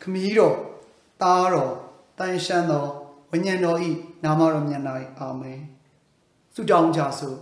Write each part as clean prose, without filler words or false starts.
Khmiro, Taro, Tanshano, Winyano E, Namaram Yanai, Amen. Sudang Jasu.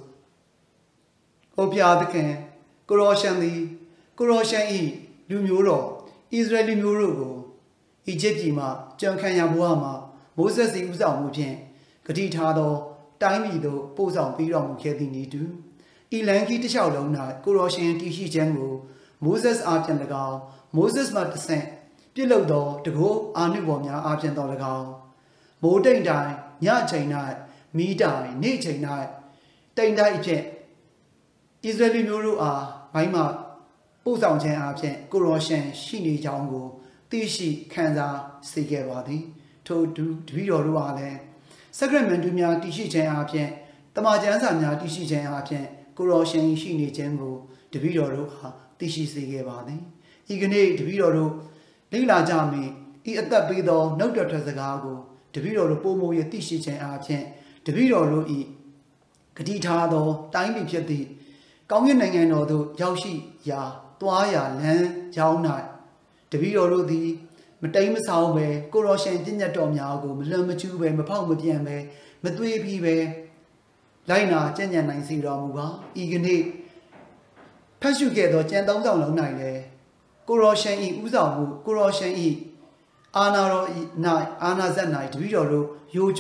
Opia the Ken, Goroshan the Goroshan E, Lumuro, Israeli Murugo, Egyptima, Jankanya Buama, Moses the Uzam Mupien, Katitado, Taimido, Posam Piram Kedinitu, Elanki the Shadowna, Goroshan Tishi Jango, Moses Arcanagal, Moses Martin, Pilodo, to go, Anubomia Arcantolagal. Bo day die, ya chain night, me die, ne chain night, day die jet. Israeli Muru are, my ma, Bozang Chen Argent, Goroshan, Shini Jango, Tishi, Kanza, Sigabadi, to do Ruale. Sacrament Mia Tishi Chen Argent, the Majanzania Tishi Chen Argent, Goroshan, Shini Jango, the Vidoro, Tishi Sigabadi. Igane, the Vidoro, Lila Jami, eat at that bido, no doctor the gargo. The video of Pomo Tishi Chen Argent, the video of E. Katitado, Tiny Piety, Gongin and Odo, Yaushi, Ya, Tuaya, Lan, Jau Night. The video of the Matamas Howway, Goroshan, Dinatom Yago, Mlamachube, Mapalmutiame, Matui Pibe, Lina, Jenya Nancy Ramuga, Igane. Pashugedo, Jendam down night. Goroshan E. Uzamu, Goroshan E. Anaro night, Anna that night, Vidoro,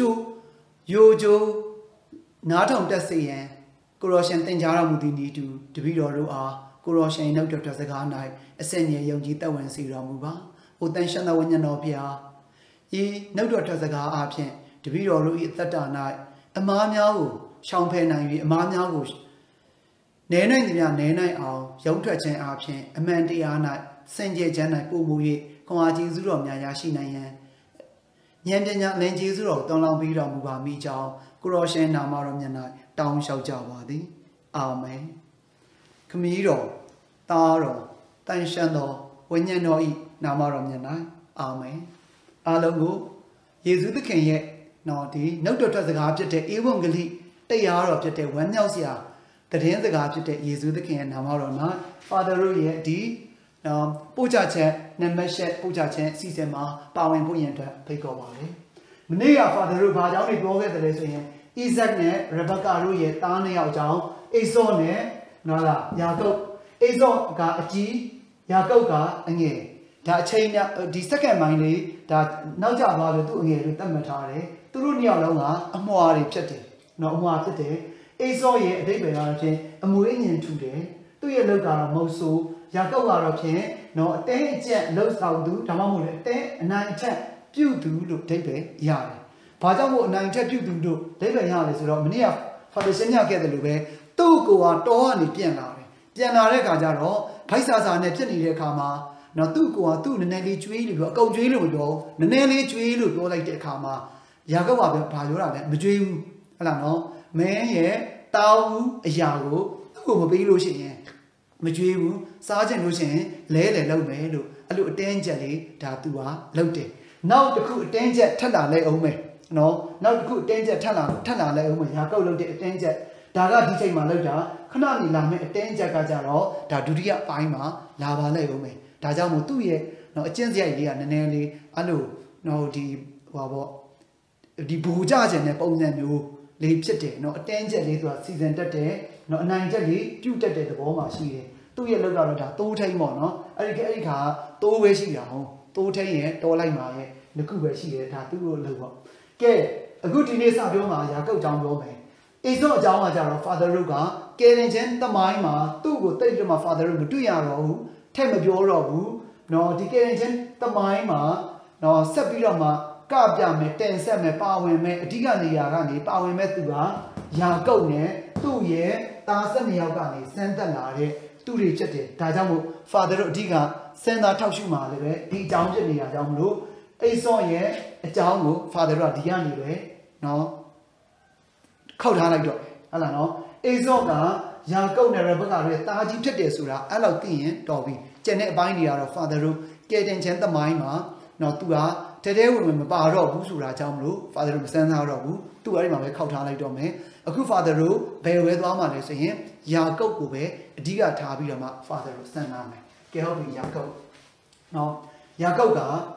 Yojo, Natom Dessayan, Goroshan Tanjara Mudini to Vidoro are, Goroshan no doctor Zaga night, a senior young Gita when see Ramuba, Utenshana when you know Pia. Ye no doctor Zaga Argent, to Vidoro eat that night, a Mamyago, Champagne, a Mamyago. Nena Nena Owl, Young Tretchen Argent, a man de night, Senja Jana Pumu. Coaji Zuro, Yashi Nayan. Yandanya Lenji Zuro, Don Lambira Muba Mijao, Goroshan Namaram Yana, Down Shao Javadi. Amen. Camiro, Taro, Tanshando, Winyano E, Namaram Yana. Amen. Alago, Yezu the King yet, naughty, no doctor the object, even Gali, they are object, when Nelsia, the ten the object, Yezu the King, Namaram, Father Ruye, D. Pujache, Nemeshet, Pujache, Sisema, Bowing Puyenta, Picovale. Mania Father Rupa, only go get the lesson. Isaac, Rebecca Ruye, Tani Yao, Esone, Nala, Yago, Ezo got a G, Yagoga, and ye. That chain, the second mindly, that Naja doing it with the Matare, Turunia Longa, a Moari Chete, no more today. Ezo ye, David Arche, a Muinian today. Do you look at Mosu? Yagowa no, a 10 jet, low south do, Tamamu, 10, 9 jet, you do look tape, yard. Pajamo 9 jet, you do, tape yard is Romania, for the senior get the Lube, two go on, Tony Pianare. Pianare Gajaro, Paisas are Neptuni Kama, no two go on, two Nelly Tree, go drill, the Nelly Tree look like the Kama. Yagowa, Pajora, Majum, Alano, May, Tau, Yago, who will be losing. Majubu, Sergeant Lucien, lay low melo, a little dangerly, tatua, loaded. Now the good danger tala lay ome. No, now the good danger tala lay ome, Yako loaded danger. Daga DJ Maloda, Kanani lame, danger gajaro, Daduria Paima, lava lay ome. Dajamu 2 years, no, a chance idea, and nearly, allo, no, the Buja and a bone leap city, no, a danger little season that day. No, 9 jelly, 2 days the bomb, she 2 years ago, 2 times more, no, Erika, 2 ways she got 2 10 like my, the cougar she had 2 low. Get a good dinner, Saboma, go down Rome. It's not Jama, Father Ruga, getting the Maima, 2 good take my father, 2 yarrow, 10 of your row, no, the getting the Maima, no, Sapirama, Gabjame, 10 7 power, Digani Yagani, power metua, Yagone, 2 years. Tasan Yagani, Santa Lare, 2 rejected, Tajamu, Father Diga, Senda Taushuma, the Jamjania Jamlu, a song ye, a Jamu, Father Diani, no, Kautanado, Alano, a Zoga, Yago Nerebaka, Taji Tedesura, Alatin, Dobby, Janet Bindia, Father Ru, getting Chenta Maima, no Tua, Today we will borrow Busura Jamlu, Father Santa Rabu, 2 Arima Kautanado. A good father, very well, Mama saying, Yago Ube, Diga Tabirama, Father Saname, Gelby Yago. No, Yagoga,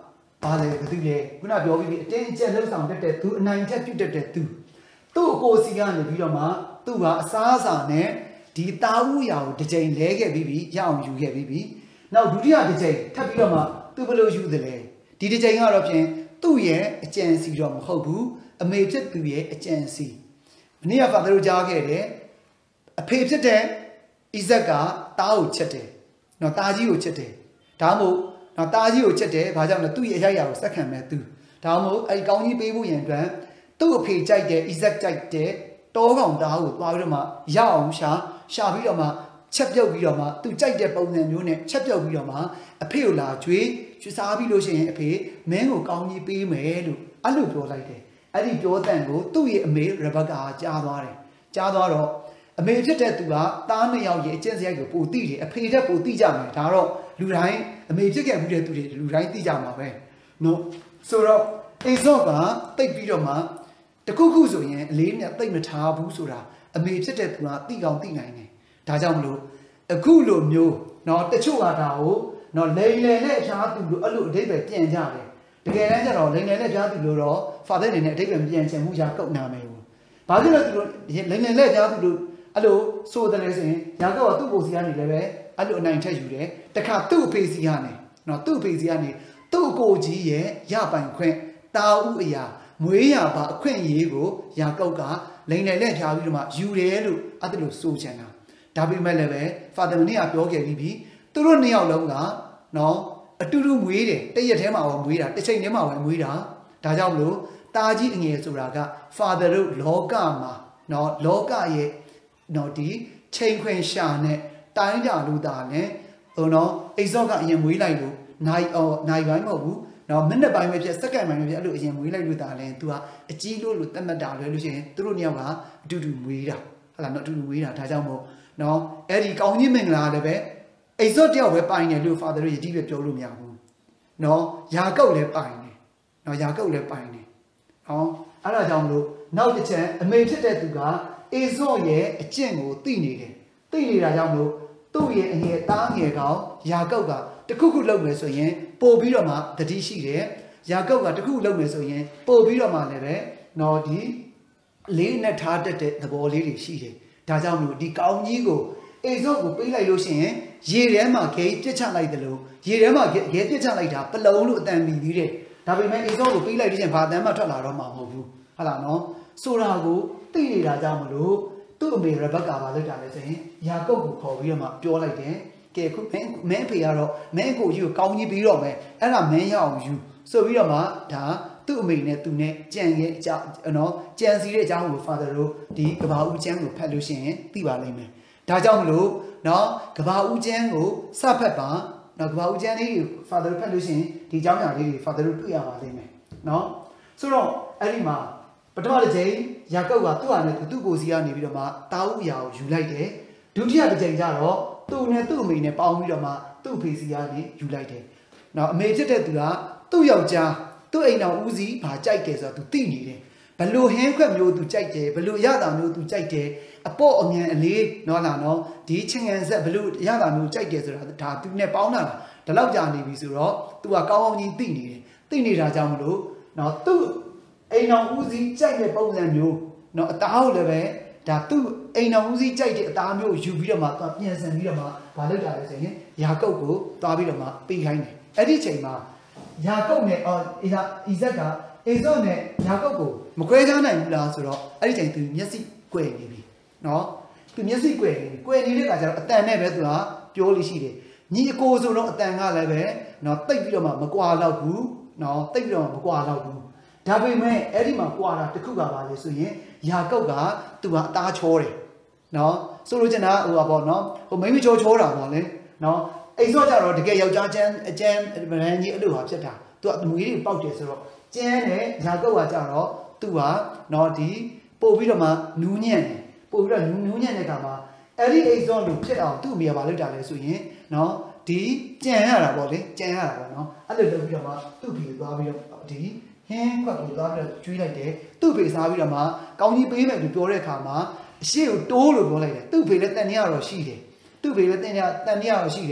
ပါတယ်ဘသူလဲခုနပြောပြီးအတင်းအကျပ်လှုပ်ဆောင်တတ်တဲ့သူအနိုင်ထက်ပြုတ်တတ်တဲ့သူ့ကိုစီကနေပြီးတော့မှသူ့ကအစားအစာနဲ့ဒီတာဝူရာကိုတစ်ချိန်လဲခဲ့ပြီးရအောင်ယူခဲ့ပြီးနောက်ဒုတိယတစ်ချိန်ထပ်ပြီးတော့မှသူဘယ်လိုယူသလဲဒီတစ်ချိန်ကတော့ဖြင့်သူ့ရဲ့အကြံစီတော့မဟုတ်ဘူးအမေဖြစ်သူရဲ့အကြံစီမနေ့ကဖာတို့ကြားခဲ့တယ်အဖေဖြစ်တဲ့ဣဇက်ကတားကိုချက်တယ်နော်တားကြီးကိုချက်တယ်ဒါမှမဟုတ်နော်တားကြီးကိုချက်တယ်ဘာကြောင့်လဲသူ့ရဲ့အရိုက်အရာကိုစက်ခံမဲ့သူဒါမှမဟုတ်အဲ့ကောင်းကြီးပေးဖို့ရန်အတွက်သူ့အဖေကြိုက်တဲ့ဣဇက်ကြိုက်တဲ့တောကောင်သားကိုသွားပြီးတော့မှရအောင်ရှာပြီးတော့မှချက်ပြုတ်ပြီးတော့မှသူကြိုက်တဲ့ပုံစံမျိုးနဲ့ချက်ပြုတ်ပြီးတော့မှအဖေကိုလာကျွေးစားပြီးလို့ရှိရင်အဖေမင်းကိုကောင်းကြီးပေးမယ်လို့အဲ့လိုပြောလိုက်တယ်အဲ့ဒီပြောတဲ့ကိုသူ့ရဲ့အမေရဘကာကြားသွားတယ်ကြားသွားတော့အမေဖြစ်တဲ့သူကသားနှစ်ယောက်ရဲ့အကျင့်စရိုက်ကိုပိုသိတယ်အဖေတက်ပိုသိကြမယ်ဒါတော့လူတိုင်းအမေဖြစ်ခဲ့မှုတဲ့သူတွေလူတိုင်းသိကြမှာပဲနော်ဆိုတော့အိဇော့ကတိတ်ပြီးတော့မှတခုခုဆိုရင်အလေးနဲ့တိတ်မထားဘူးဆိုတာအမေဖြစ်တဲ့သူကသိကောင်းသိနိုင်တယ်ဒါကြောင့်မလို့အခုလိုမျိုးနော်တချို့ကဒါကိုနော်လိန်လေနဲ့အရှားသူလို့အဲ့လိုအဓိပ္ပာယ်ပြန်ကြတယ်တကယ်တမ်းကျတော့လိန်လေနဲ့အရှားသူလို့တော့ဖာတဲ့အနေနဲ့အဓိပ္ပာယ်ပြန်ချင်မှုရာကုတ်နာမယ်ဘူးဘာဖြစ်လို့သူတို့လိန်လေနဲ့အရှားသူလို့အဲ့လိုဆိုတယ်လေဆိုရင်ရာကုတ်ကသူ့ကိုယ်စီကနေလည်းပဲအဲ့လိုအနိုင်ထက်ယူတယ်တခါသူ့အဖေစီကနေနော်သူ့အဖေစီကနေသူ့ကိုကြီးရဲ့ရပိုင်ခွင့်တာဥအရာမွေးရပါအခွင့်အရေးကိုရာကုတ်ကလိန်လေနဲ့ဖြာပြီးတော့မှယူတယ်လို့အဲ့ဒါလို့ဆိုချင်တာဒါပေမဲ့လည်းပဲဖာသမီးကပြောခဲ့ပြီးသူတို့နှစ်ယောက်လုံးကနော်အတူတူမွေးတယ်တရက်ထဲမှာပဲမွေးတာတစ်ချိန်ထဲမှာပဲမွေးတာဒါကြောင့်မလို့တာကြီးအငယ်ဆိုတာက father တို့လောကမှာနော်လောကရဲ့နော်ဒီချိန်ခွင်ရှာနဲ့တိုင်းကြလို့တာနဲ့ဟိုနော်အိဇော့ကအရင်မွေးလိုက်လို့နိုင်ပိုင်းမဟုတ်ဘူးနော်မိနစ်ပိုင်းပဲဖြစ်စက္ကန့်ပိုင်းပဲဖြစ်အဲ့လိုအရင်မွေးလိုက်လို့တာလဲ तू ကအကြီးလို့သတ်မှတ်တာလွယ်လို့ရှိရင်သူတို့နှစ်ယောက်ကအတူတူမွေးတာဟုတ်လားနော်အတူတူမွေးတာဒါကြောင့်မို့နော်အဲ့ဒီကောင်းကြီးမင်္ဂလာလည်းပဲအိဇော့တယောက်ပဲပိုင်တယ်လို့ father တို့ယတိပဲပြောလို့မရဘူးနော်ယာကုပ်လည်းပိုင်တယ်နော်ယာကုပ်လည်းပိုင်တယ်နော်အဲ့ဒါကြောင့်မလို့နောက်တစ်ချက်အမေဖြစ်တဲ့သူကအိဇော့ရဲ့အကျင့်ကိုသိနေတယ်သိနေတာကြောင့်မလို့သူ့ရဲ့အငယ်သားငယ်ကောင်ယာကုပ်ကတခုခုလုပ်မယ်ဆိုရင်ပို့ပြီးတော့မှတတိရှိတယ်ယာကုပ်ကတခုလုပ်မယ်ဆိုရင်ပို့ပြီးတော့မှလည်းပဲနော်ဒီလေးနဲ့ထားတတ်တဲ့သဘောလေးတွေရှိတယ်ဒါကြောင့်မလို့ဒီကောင်းကြီးကိုအိဇော့ကိုပေးလိုက်လို့ရှိရင်ရေထဲမှာခဲပြစ်ချလိုက်တယ်လို့ရေထဲမှာခဲပြစ်ချလိုက်တာပလုံလို့အတန်ပြီးသေးတယ်ဒါပေမဲ့အိဇော့ကိုပေးလိုက်လို့ရှိရင်ဘာတမ်းမှထွက်လာတော့မှာမဟုတ်ဘူးဟုတ်လားနော်ဆိုတာကိုသိနေတာကြောင့်မလို့သူ့အမေရဘက်ကဘာလုပ်တာလဲဆိုရင်ယာကုပ်ကိုခေါ်ပြီးတော့မှပြောလိုက်တယ်ကဲခုမင်းအဖေကတော့မင်းကိုကြီးကိုကောင်းကြီးပြီးတော့မယ်အဲ့ဒါမင်းရအောင်ယူဆိုပြီးတော့မှဒါသူ့အမေနဲ့သူနဲ့ကြံရဲ့အကြောင်းနော်ကြံစီတဲ့အကြောင်းကို father တို့ဒီကဘာဦးကျမ်းကိုဖတ်လို့ရှိရင်သိပါလိမ့်မယ်ဒါကြောင့်မလို့နော်ကဘာဦးကျမ်းကိုစဖတ်ပါနော်ကဘာဦးကျမ်းလေးကို father တို့ဖတ်လို့ရှိရင်ဒီအကြောင်းအရာလေးတွေ father တို့တွေ့ရပါလိမ့်မယ်နော်ဆိုတော့အဲ့ဒီမှာပထမတစ်ချိန်ယာကုပ်ကသူ့ဟာနဲ့သူ့ကိုယ်စီကနေပြီးတော့မှတာဝူအရာကိုယူလိုက်တယ်ဒုတိယတစ်ချိန်ကျတော့သူ့နဲ့သူ့အမေနဲ့ပေါင်းပြီးတော့မှသူ့ဖေစီကနေယူလိုက်တယ်နော်အမေဖြစ်တဲ့သူကသူ့ယောက်ျားသူ့အိမ်တော်ဦးစီးဘာကြိုက်တယ်ဆိုတော့သူသိနေတယ်ဘလို့ဟင်းခွက်မျိုးသူကြိုက်တယ်ဘလို့ရတာမျိုးသူကြိုက်တယ်အပေါ့အမြန်အလေးနော်လားနော်ဒီချင်းငန်ဆက်ဘလို့ရတာမျိုးကြိုက်တယ်ဆိုတာဒါသူနဲ့ပေါင်းတာဒီလောက်ကြာနေပြီဆိုတော့သူကကောင်းကောင်းကြီးသိနေတယ်သိနေတာကြောင့်မလို့နော်သူ့အိမ်တော်ဦးစီးကြိုက်တဲ့ပုံစံမျိုးနော်အသားကိုလည်းပဲဒါသူ့အိမ်တော်ဦးစီးကြိုက်တဲ့အသားမျိုးယူပြီးတော့မှသူပြန်ဆန်ပြီးတော့မှဘာလုပ်တာလဲဆိုရင်ယာကုပ်ကိုသွားပြီးတော့မှပေးခိုင်းတယ်အဲ့ဒီချိန်မှာယာကုပ်နဲ့ဣဇက်ကအိဇော့နဲ့ယာကုပ်ကိုမခွဲခြားနိုင်ဘူးလားဆိုတော့အဲ့ဒီချိန်သူမျက်စိကွယ်နေပြီနော်သူမျက်စိကွယ်နေတဲ့အခါကျတော့အတန်နဲ့ပဲသူကပြောလို့ရှိတယ်ညီအကိုဆိုတော့အတန်ကလည်းပဲနော်တိတ်ပြီးတော့မှမကွာတော့ဘူးနော်တိတ်ပြီးတော့မကွာတော့ဘူးဒါပေမဲ့အဲ့ဒီမှာကွာတာတစ်ခုကပါလေဆိုရင်ယာကုပ်ကသူကအသားချောတယ်နော်ဆိုလိုချင်တာဟိုပါပေါ့နော်ဟိုမိမချောတာပေါ့လေနော်အိဇော့ကြတော့တကယ်ယောက်ျားအကျန်းဗရန်ကြီးအဲ့လိုဟာဖြစ်တာသူကမွေးတွေပေါက်တယ်ဆိုတော့ကျန်းနဲ့ယာကုပ်ကကြတော့သူကနော်ဒီပို့ပြီးတော့မှနူးညံ့တယ်ပို့ပြီးတော့နူးညံ့တဲ့အခါမှာအဲ့ဒီအိဇော့လို့ဖြစ်အောင်သူ့အမေကဘာလုပ်တာလဲဆိုရင်နော်ဒီကြံရတာပေါ့လေကြံရတာပေါ့နော်အဲ့လိုလုပ်ပြီးတော့မှသူ့ဖေသွားပြီးတော့ဒီဟင်းခွက်ကိုသွားပြီးတော့ကျွေးလိုက်တယ်သူ့ဖေစားပြီးတော့မှကောင်းကြီးပေးမယ်လို့ပြောတဲ့အခါမှာအရှိကိုတိုးလို့ပြောလိုက်တယ်သူ့ဖေလည်းတန်နေရတော့ရှိတယ်သူ့ဖေလည်းတန်နေရတော့ရှိတယ်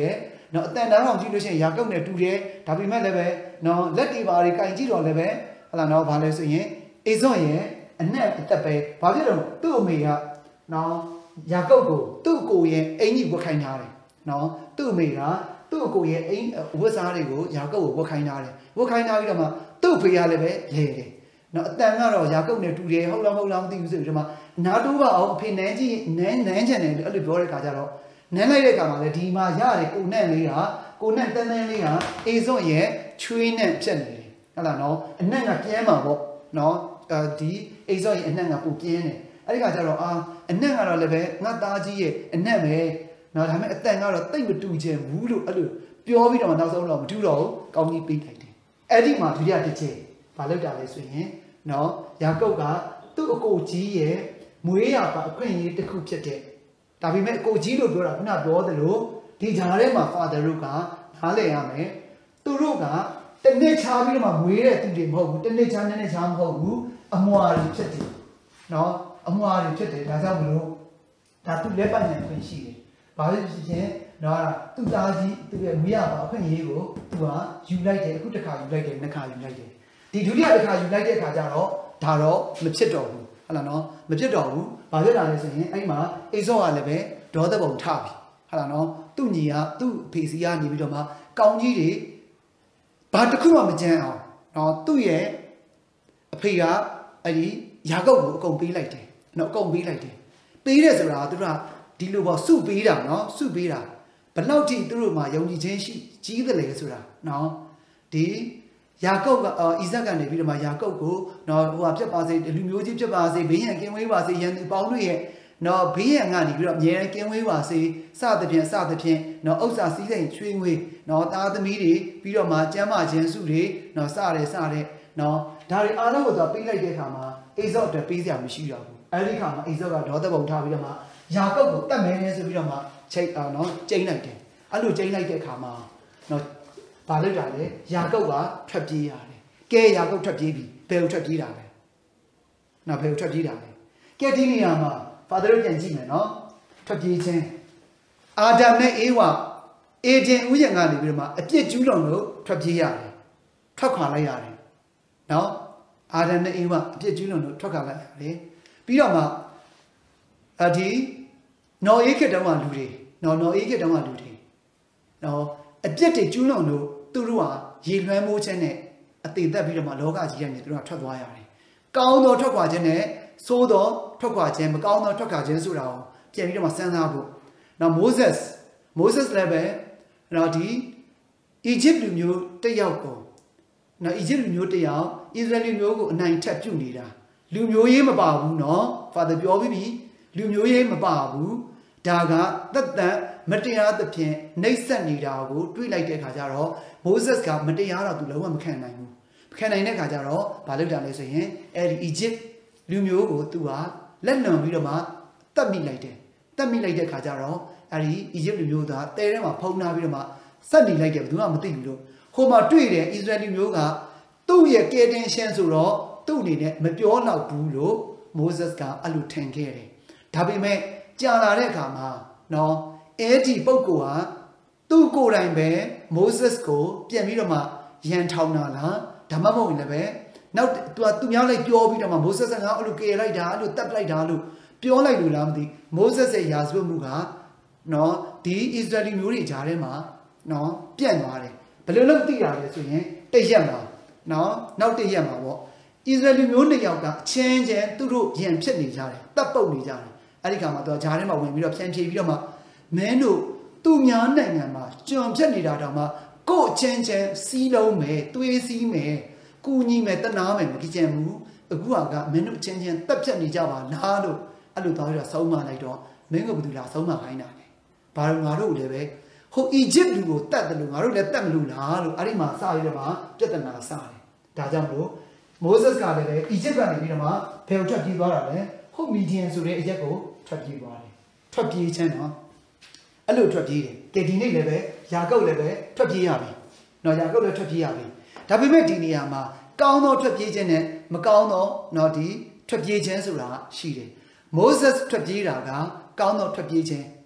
နော်အတန်တန်းအောင်ကြည့်လို့ရှိရင်ယာကုပ်နဲ့တူတယ်ဒါပေမဲ့လည်းပဲနော်လက်တွေပါတွေကင်ကြည့်တော့လည်းပဲဟလာနော်ဘာလဲဆိုရင်အေဇော့ရဲ့အနက်အသက်ပဲဘာဖြစ်လို့သူ့အမေကနော်ယာကုပ်ကိုသူ့ကိုရဲ့အင်ကြီးဝတ်ခိုင်းထားတယ်နော်သူ့အမေကသူ့ကိုရဲ့ဝတ်စားတွေကိုယာကုပ်ကိုဝတ်ခိုင်းထားတယ်ဝတ်ခိုင်းထားပြီးတော့မှသူ့ဖေကလည်းပဲလဲတယ်နော်အတန်ကတော့ယာကုပ်နဲ့တူတယ်ဟုတ်လားမသိဘူးဆိုပြီးတော့မှနားတိုးပါအောင်ဖေနန်းကြီးနန်းချန်တယ်အဲ့လိုပြောတဲ့ခါကျတော့နန်းလိုက်တဲ့ခါမှာလေဒီမှာရတယ်ကိုနန့်လေးကကိုနန့်တန်းလေးကအေဇော့ရဲ့ချွေးနဲ့ဖြတ်နေတယ်ဟုတ်လားနော်အနက်ကပြဲမှာပေါ့နော်ဒီအေဇော့ရဲ့အနက်ကပူပြင်းတယ်အဲ့ဒီခါကျတော့အနက်ကတော့လည်းပဲငါသားကြီးရဲ့အနက်ပဲနော်ဒါပေမဲ့အတန်ကတော့တိတ်မတူချင်ဘူးလို့အဲ့လိုပြောပြီးတော့နောက်ဆုံးတော့မတူတော့ဘူးကောင်းကြီးပေးလိုက်တယ်အဲ့ဒီမှာဒုတိယတစ်ချက်ဘာလုပ်တာလဲဆိုရင်နော်ယာကုပ်ကသူ့အကိုကြီးရဲ့မွေးရပါအခွင့်အရေးတစ်ခုဖြစ်တဲ့ဒါပေမဲ့အကိုကြီးလို့ပြောတာခုနပြောသလိုဒီဂျာထဲမှာ father တို့ကနားလည်ရမယ်သူတို့ကတနေ့ချားပြီးတော့မှမွေးတဲ့သူတွေမဟုတ်ဘူးတနေ့ချားနေ့ချားမဟုတ်ဘူးအမွာတွေဖြစ်တယ်နော်အမွာတွေဖြစ်တယ်ဒါကြောင့်မလို့ဒါသူလက်ပတ်နေခွင့်ရှိတယ်ဘာလို့ဖြစ်ချင်းနော်သူ့သားကြီးသူ့ရဲ့မွေးရပါအခွင့်အရေးကိုသူကယူလိုက်တယ်အခုတစ်ခါယူလိုက်တယ်နှစ်ခါယူလိုက်တယ်ဒီဒုတိယတစ်ခါယူလိုက်တဲ့အခါကျတော့ဒါတော့မဖြစ်တော့ဘူးဟုတ်လားနော်မဖြစ်တော့ဘူးဘာဖြစ်တာလဲဆိုရင်အဲ့မှာအေဇော့ကလည်းပဲဒေါသပုံထပြီဟုတ်လားနော်သူ့ညီကသူ့ဖေစီကနေပြီးတော့မှကောင်းကြီးတွေဘာတစ်ခုမှမကြမ်းအောင်နော်သူ့ရဲ့အဖေကအဲ့ဒီယာကုပ်ကိုအကုန်ပေးလိုက်တယ်နော်အကုန်ပေးလိုက်တယ်ပေးတယ်ဆိုတာသူတို့ကဒီလိုပေါ့စုပေးတာနော်စုပေးတာဘယ်လောက်ထိသူတို့မှာယုံကြည်ခြင်းရှိကြီးတယ်လေဆိုတာနော်ဒီယာကုပ်ကဣဇက်ကနေပြီးတော့မှယာကုပ်ကိုနော်ဟိုဟာဖြစ်ပါစေလူမျိုးကြီးဖြစ်ပါစေဘေးရန်ကင်းဝေးပါစေရန်သူပေါင်းတို့ရဲ့နော်ဘေးရန်ကနေပြီးတော့အမြဲတမ်းကင်းဝေးပါစေစသဖြင့်နော်ဥစ္စာစည်းစိမ်ချွေးငွေနော်သားသမီးတွေပြီးတော့မှကျမ်းမာခြင်းစုတွေနော်စတဲ့နော်ဒါတွေအားလုံးကိုသူပေးလိုက်တဲ့အခါမှာအေဇော့အတွက်ပေးစရာမရှိတော့ဘူးအဲ့ဒီခါမှာအေဇော့ကဒေါသပုံထားပြီးတော့မှယာကုပ်ကိုတတ်မယ်ဆိုပြီးတော့မှချိတ်နော်ကျိန်းလိုက်တယ်အဲ့လိုကျိန်းလိုက်တဲ့အခါမှာနော်ဘာလုပ်တာလဲယာကုပ်ကထွက်ပြေးရတယ်ကဲယာကုပ်ထွက်ပြေးပြီဘယ်ကိုထွက်ပြေးတာလဲနော်ဘယ်ကိုထွက်ပြေးတာလဲကဲဒီနေရာမှာဖာသာတို့ပြန်ကြည့်မယ်နော်ထွက်ပြေးခြင်းအာဒမ်နဲ့အေဝါအေဒင်ဥယျာဉ်ကနေပြီးတော့မှအပြစ်ကျူးလွန်လို့ထွက်ပြေးရတယ်ထွက်ခွာလိုက်ရတယ်နော်အာဒမ်နဲ့အေဝါအပြစ်ကျူးလွန်လို့ထွက်ခွာလိုက်ရတယ်ပြီးတော့မှဒီနော်အေးခေတ်တုန်းကလူတွေနော်အေးခေတ်တုန်းကလူတွေနော်အပြစ်တွေကျူးလွန်လို့သူတို့ဟာရေလွှမ်းမိုးခြင်းနဲ့အသေးသက်ပြီးတော့မှလောကကြီးကနေသူတို့ကထွက်သွားရတယ်။ကောင်းသောထွက်ခွာခြင်းနဲ့ဆိုးသောထွက်ခွာခြင်းမကောင်းသောထွက်ခွာခြင်းဆိုတာကိုပြန်ပြီးတော့မှစဉ်းစားဖို့။နောက် Moses လည်းပဲနော်ဒီအီဂျစ်လူမျိုးတစ်ယောက်ကိုနော်အီဂျစ်လူမျိုးတစ်ယောက်ဣသရေလမျိုးကိုအနိုင်ထက်ပြုနေတာလူမျိုးရေးမပါဘူးနော်။ Father ပြောပြီးလူမျိုးရေးမပါဘူးဒါကသက်သက်မတရားသဖြင့်နှိပ်စက်နေတာကိုတွေးလိုက်တဲ့အခါကျတော့ Moses ကမတရားတော့သူလုံးဝမခံနိုင်ဘူးမခံနိုင်တဲ့အခါကျတော့ဘာလုပ်တာလဲဆိုရင်အဲ့ဒီ Egypt လူမျိုးကိုသူကလက်လွန်ပြီးတော့မှတတ်မိလိုက်တယ်တတ်မိလိုက်တဲ့အခါကျတော့အဲ့ဒီ Egypt လူမျိုးသားတဲထဲမှာဖုံးထားပြီးတော့မှစက်နေလိုက်တယ်ဘယ်သူမှမသိဘူးလို့ဟိုမှာတွေ့တယ် Israel လူမျိုးကသူ့ရဲ့ကဲတင်ရှင်းဆိုတော့သူ့အနေနဲ့မပြောတော့ဘူးလို့ Moses ကအဲ့လိုထင်ခဲ့တယ်ဒါပေမဲ့ကြာလာတဲ့အခါမှာနော်အဲ့ဒီပုဂ္ဂိုလ်ဟာသူ့ကိုယ်တိုင်ပဲ Moses ကိုပြန်ပြီးတော့မှရန်ထောင်တာလားဒါမှမဟုတ်လည်းပဲနောက်သူများလိုက်ပြောပြီးတော့မှ Moses ကအဲ့လိုကယ်လိုက်တာအဲ့လိုတတ်လိုက်တာလို့ပြောလိုက်လို့လားမသိ Moses ရဲ့ရာဇဝတ်မှုကနော်ဒီ Israeli မျိုးတွေကြားထဲမှာနော်ပြန့်သွားတယ်ဘယ်လိုလုပ်သိရလဲဆိုရင်တရက်မှာနော်နောက်တရက်မှာပေါ့ Israeli မျိုးနှစ်ယောက်ကအချင်းချင်းသူတို့ရန်ဖြစ်နေကြတယ်တပ်ပုတ်နေကြတယ်အဲ့ဒီခါမှာသူဂျားထဲမှာဝင်ပြီးတော့ဖြန့်ဖြေပြီးတော့မှမင်းတို့သူများနိုင်ငံမှာကျွန်ဖြတ်နေတာတောင်မှကို့ချင်းချင်းစီးလုံးမယ်သွေးစီးမယ်ကူညီမယ်တနာမယ်မကြင်ဘူးအခုကမင်းတို့ချင်းချင်းတက်ဖြတ်နေကြပါလားလို့အဲ့လိုသွားပြီးတော့ဆုံးမလိုက်တော့မင်းကဘယ်သူလားဆုံးမခိုင်းတာလဲဘာလို့ငါတို့လည်းပဲဟိုအီဂျစ်လူကိုတတ်တယ်လို့ငါတို့လည်းတတ်မလို့လားလို့အဲ့ဒီမှာစပြီးတော့မှပြဿနာစတယ်ဒါကြောင့်မလို့ Moses ကလည်းပဲအီဂျစ်ကနေပြီးတော့မှဖယ်ကိုထွက်ပြေးသွားတာလေဟုတ်မီဒီယန်ဆိုတဲ့အရက်ကိုထွက်ပြေးသွားတယ်ထွက်ပြေးခြင်းနော်အဲ့လိုထွက်ပြေးတယ်ကဲဒီနေ့လည်းပဲယာကုပ်လည်းပဲထွက်ပြေးရပြီနော်ယာကုပ်လည်းထွက်ပြေးရပြီဒါပေမဲ့ဒီနေရာမှာကောင်းသောထွက်ပြေးခြင်းနဲ့မကောင်းသောနော်ဒီထွက်ပြေးခြင်းဆိုတာရှိတယ် Moses ထွက်ပြေးတာကကောင်းသောထွက်ပြေးခြင်း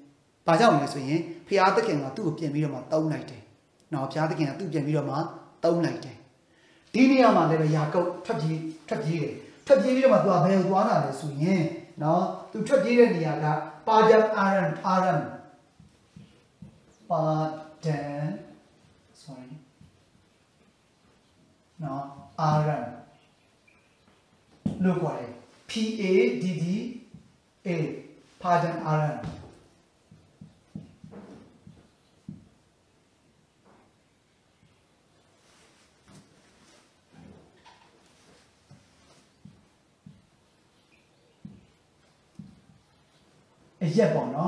ဘာကြောင့်လဲဆိုရင်ဖျားသခင်ကသူ့ကိုပြင်ပြီးတော့မှတုံးလိုက်တယ်နော်ဖျားသခင်ကသူ့ပြင်ပြီးတော့မှတုံးလိုက်တယ်ဒီနေရာမှာလည်းပဲယာကုပ်ထွက်ပြေးတယ်ထွက်ပြေးပြီးတော့မှသူကဘယ်ကိုသွားတာလဲဆိုရင်နော်သူထွက်ပြေးတဲ့နေရာကပါဒန်အာရမ်ပါဒန်sorry နော်အာရမ်လို့ခေါ်တယ် PADDA ပါဒန်အာရမ်အရက်ပေါ့နော်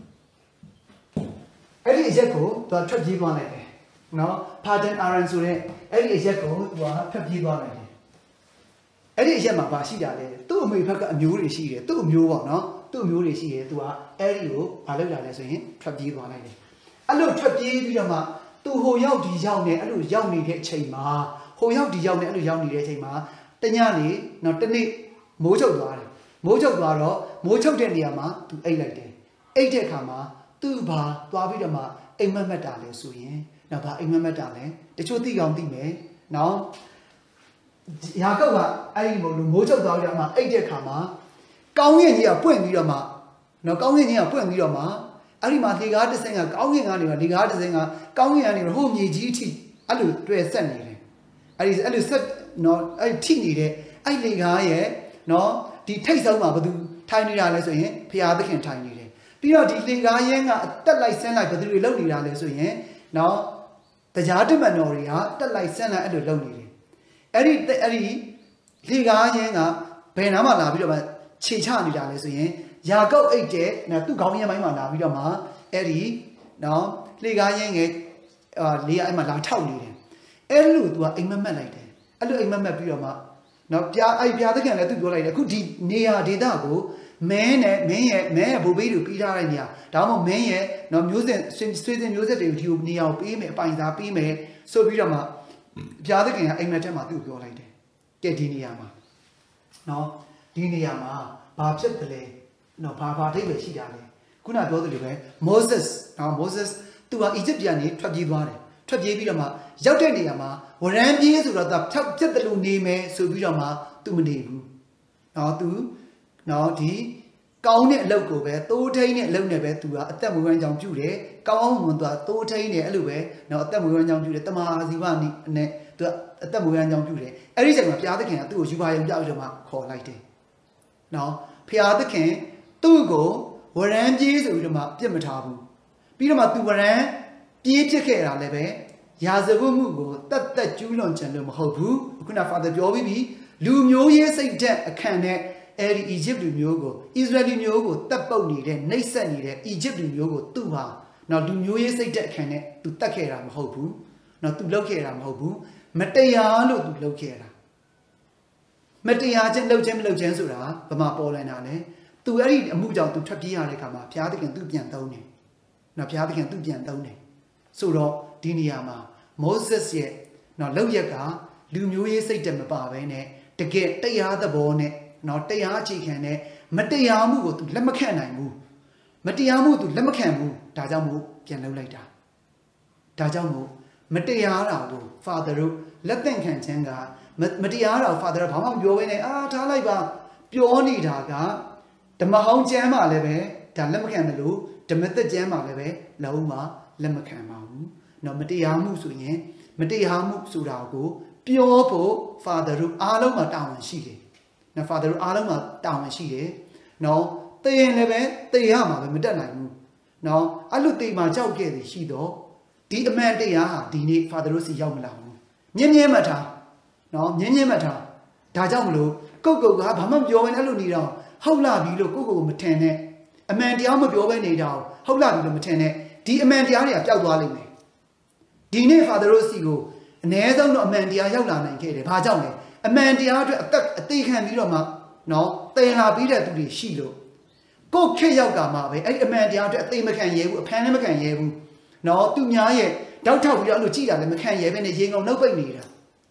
အဲ့ဒီအရက်ကိုသူထွက်ပြေးသွားလိုက်တယ်နော်ပါဒန်အာရန်ဆိုတဲ့အဲ့ဒီအရက်ကိုသူထွက်ပြေးသွားလိုက်တယ်အဲ့ဒီအရက်မှာဘာရှိတာလဲသူ့အမေဘက်ကအမျိုးတွေရှိတယ်သူ့အမျိုးပေါ့နော်သူ့အမျိုးတွေရှိတယ်သူကအဲ့ဒီကိုဘာလုပ်လာလဲဆိုရင်ထွက်ပြေးသွားလိုက်တယ်အဲ့လိုထွက်ပြေးပြီးတော့မှသူဟိုရောက်ဒီရောက်နေအဲ့လိုရောက်နေတဲ့အချိန်မှာဟိုရောက်ဒီရောက်နေအဲ့လိုရောက်နေတဲ့အချိန်မှာတညနေနော်တနေ့မိုးချုပ်သွားတယ်မိုးချုပ်သွားတော့မိုးချုပ်တဲ့နေရာမှာသူအိတ်လိုက်တယ်အိတ်တဲ့အခါမှာသူ့ဘာသွားပြီးတော့မှအိမ်မက်မက်တာလဲဆိုရင်နော်ဘာအိမ်မက်မက်တာလဲတချို့သိကောင်းသိမယ်နော်ယာကုပ်ကအဲ့ဒီမိုးချုပ်သွားပြီးတော့မှအိတ်တဲ့အခါမှာကောင်းကင်ကြီးကပွင့်ပြီးတော့မှနော်ကောင်းကင်ကြီးကပွင့်ပြီးတော့မှအဲ့ဒီမှာလေကားတစ်စင်းကကောင်းကင်ကနေလေကားတစ်စင်းကကောင်းကင်ကနေဟိုမြေကြီးအထိအဲ့လိုတွေ့ဆက်နေတယ်အဲ့လိုဆက်နော်အဲ့ထိနေတဲ့အဲ့လေကားရဲ့နော်ဒီထိတ်ဆုံးမှာဘသူထိုင်နေတာလဲဆိုရင်ဖရာသခင်ထိုင်နေတယ်ပြီးတော့ဒီလေကားရဲကအတက်လိုက်ဆင်းလိုက်ဘသူတွေလုံနေတာလဲဆိုရင်နော်တရားတမန်တော်တွေကတက်လိုက်ဆင်းလိုက်အဲ့လိုလုံနေတယ်အဲ့ဒီလေကားရဲကဘယ်နားမှာလာပြီးတော့ခြေချနေတာလဲဆိုရင်ယာကုပ်အိတ်တဲ့နော်သူ့ခေါင်းရဲပိုင်းမှာလာပြီးတော့မှအဲ့ဒီနော်လေကားရဲငယ်လေအဲ့မှာလာထောက်နေတယ်အဲ့လိုသူကအိမ်မက်မက်လိုက်တယ်အဲ့လိုအိမ်မက်မက်ပြီးတော့မှနော်ပြားသခင်လည်းသူပြောလိုက်တယ်အခုဒီနေရာဒေသကိုမင်းရဲ့ဘိုးဘေးတို့ပြီးထားတဲ့နေရာဒါမှမဟုတ်မင်းရဲ့နော်မျိုးစစ်ဆွေးစင်မျိုးစစ်တွေကိုဒီကိုနေရာကိုပေးမယ်အပိုင်စားပေးမယ်ဆိုပြီးတော့မှပြားသခင်ကအိမ်မက်ထဲမှာသူ့ကိုပြောလိုက်တယ်ကဲဒီနေရာမှာနော်ဒီနေရာမှာဘာဖြစ်တယ်လဲနော်ဘာအဓိပ္ပာယ်ရှိတာလဲခုနပြောသလိုပဲ Moses နော် Moses သူကအီဂျစ်ပြည်ကနေထွက်ပြေးသွားတယ်ထွက်ပြေးပြီးတော့မှရောက်တဲ့နေရာမှာဝရမ်းပြေးဆိုတော့သူဖြောက်ပြက်တယ်လို့နေမယ်ဆိုပြီးတော့မှသူမနေဘူးနော်သူနော်ဒီကောင်းတဲ့အလုပ်ကိုပဲသိုးထိန်တဲ့အလုပ်နဲ့ပဲသူကအသက်မွေးဝမ်းကြောင်းပြုတယ်ကောင်းအောင်မွန်သူကသိုးထိန်တယ်အဲ့လိုပဲနော်အသက်မွေးဝမ်းကြောင်းပြုတယ်တမာဇီဝနဲ့သူကအသက်မွေးဝမ်းကြောင်းပြုတယ်အဲ့ဒီချိန်မှာဘုရားသခင်ကသူ့ကိုယူပါရုံပြပြီးတော့မှခေါ်လိုက်တယ်နော်ဘုရားသခင်သူ့ကိုဝရမ်းပြေးဆိုပြီးတော့မှပြစ်မထားဘူးပြီးတော့မှသူဝရမ်းပြေးဖြစ်ခဲ့တာလည်းပဲရာဇဝတ်မှုကိုတတ်ကျူးလွန်ခြင်းလို့မဟုတ်ဘူးခုန Father ပြောပြီးပြီလူမျိုးရေးစိတ်ဓာတ်အခန့်နဲ့အဲ့ဒီ Egypt လူမျိုးကို Israel လူမျိုးကိုတပ်ပုတ်နေတဲ့နှိပ်စက်နေတဲ့ Egypt လူမျိုးကိုသူ့ဟာနော်လူမျိုးရေးစိတ်ဓာတ်အခန့်နဲ့သူတတ်ခဲ့တာမဟုတ်ဘူးနော်သူလုပ်ခဲ့တာမဟုတ်ဘူးမတရားလို့သူလုပ်ခဲ့တာမတရားခြင်းလုပ်ခြင်းမလုပ်ခြင်းဆိုတာဘာမှပေါ်လာတာလဲသူအဲ့ဒီအမှုကြောင့်သူထွက်ပြေးရတဲ့အခါမှာဘုရားသခင်သူ့ပြန်သုံးတယ်နော်ဘုရားသခင်သူ့ပြန်သုံးတယ်ဆိုတော့ဒီနေရာမှာ Moses ရဲ့နော်လောက်ရက်ကလူမျိုးရေးစိတ်တက်မပါဘဲနဲ့တကယ်တရားသဘောနဲ့နော်တရားအခြေခံနဲ့မတရားမှုကိုသူလက်မခံနိုင်ဘူးမတရားမှုသူလက်မခံဘူးဒါကြောင့်မို့ပြန်လှုပ်လိုက်တာဒါကြောင့်မို့မတရားတာကို Father တို့လက်သင့်ခံခြင်းကမတရားတာကို Father ကဘာမှမပြောဘဲနဲ့ထားလိုက်ပါပြောနေတာကဓမ္မဟောင်းကျမ်းမှာလည်းပဲဒါလက်မခံတယ်လို့ဓမ္မသက်ကျမ်းမှာလည်းပဲလုံးဝလက်မခံပါဘူးနော်မတရားမှုဆိုရင်မတရားမှုဆိုတာကိုပြောဖို့ Father တို့အားလုံးမှာတာဝန်ရှိတယ်နော် Father တို့အားလုံးမှာတာဝန်ရှိတယ်နော်သိရင်လည်းပဲသိရမှာပဲမတက်နိုင်ဘူးနော်အဲ့လိုသိမှကြောက်ခဲ့တယ်ရှိတော့ဒီအမှန်တရားဟာဒီနေ့ Father တို့စီရောက်မလာဘူးမြင်းမှတ်ထားနော်မြင်းမှတ်ထားဒါကြောင့်မလို့ကုတ်ကဘာမှမပြောဘဲအဲ့လိုနေတော့ဟုတ်လာပြီလို့ကိုမထင်နဲ့အမှန်တရားမပြောဘဲနေတော့ဟုတ်လာပြီလို့မထင်နဲ့ဒီအမှန်တရားတွေကပျောက်သွားလိမ့်မယ်ဒီနေ့ Father တို့စီကိုအ ਨੇ ဆုံးတော့အမှန်တရားရောက်လာနိုင်ခဲ့တယ်ဘာကြောင့်လဲအမှန်တရားအတွက်အသေးခံပြီးတော့မှနော်သင်လာပြီးတဲ့သူတွေရှိလို့ကိုခက်ရောက်ကမှပဲအဲ့ဒီအမှန်တရားအတွက်အသေးမခံရဲဘူးအဖမ်းလည်းမခံရဲဘူးနော်သူများရဲ့တောက်ထောက်ပြီးတော့အဲ့လိုကြည့်တာလည်းမခံရဲဘဲနဲ့ရေငုံနှုတ်ပိတ်နေတာ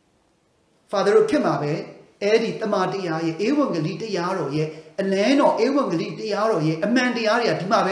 Father တို့ဖြစ်မှာပဲအဲ့ဒီတမန်တရားရဲ့ဧဝံဂေလိတရားတော်ရဲ့အလင်းတော်ဧဝံဂေလိတရားတော်ရဲ့အမှန်တရားတွေကဒီမှာပဲ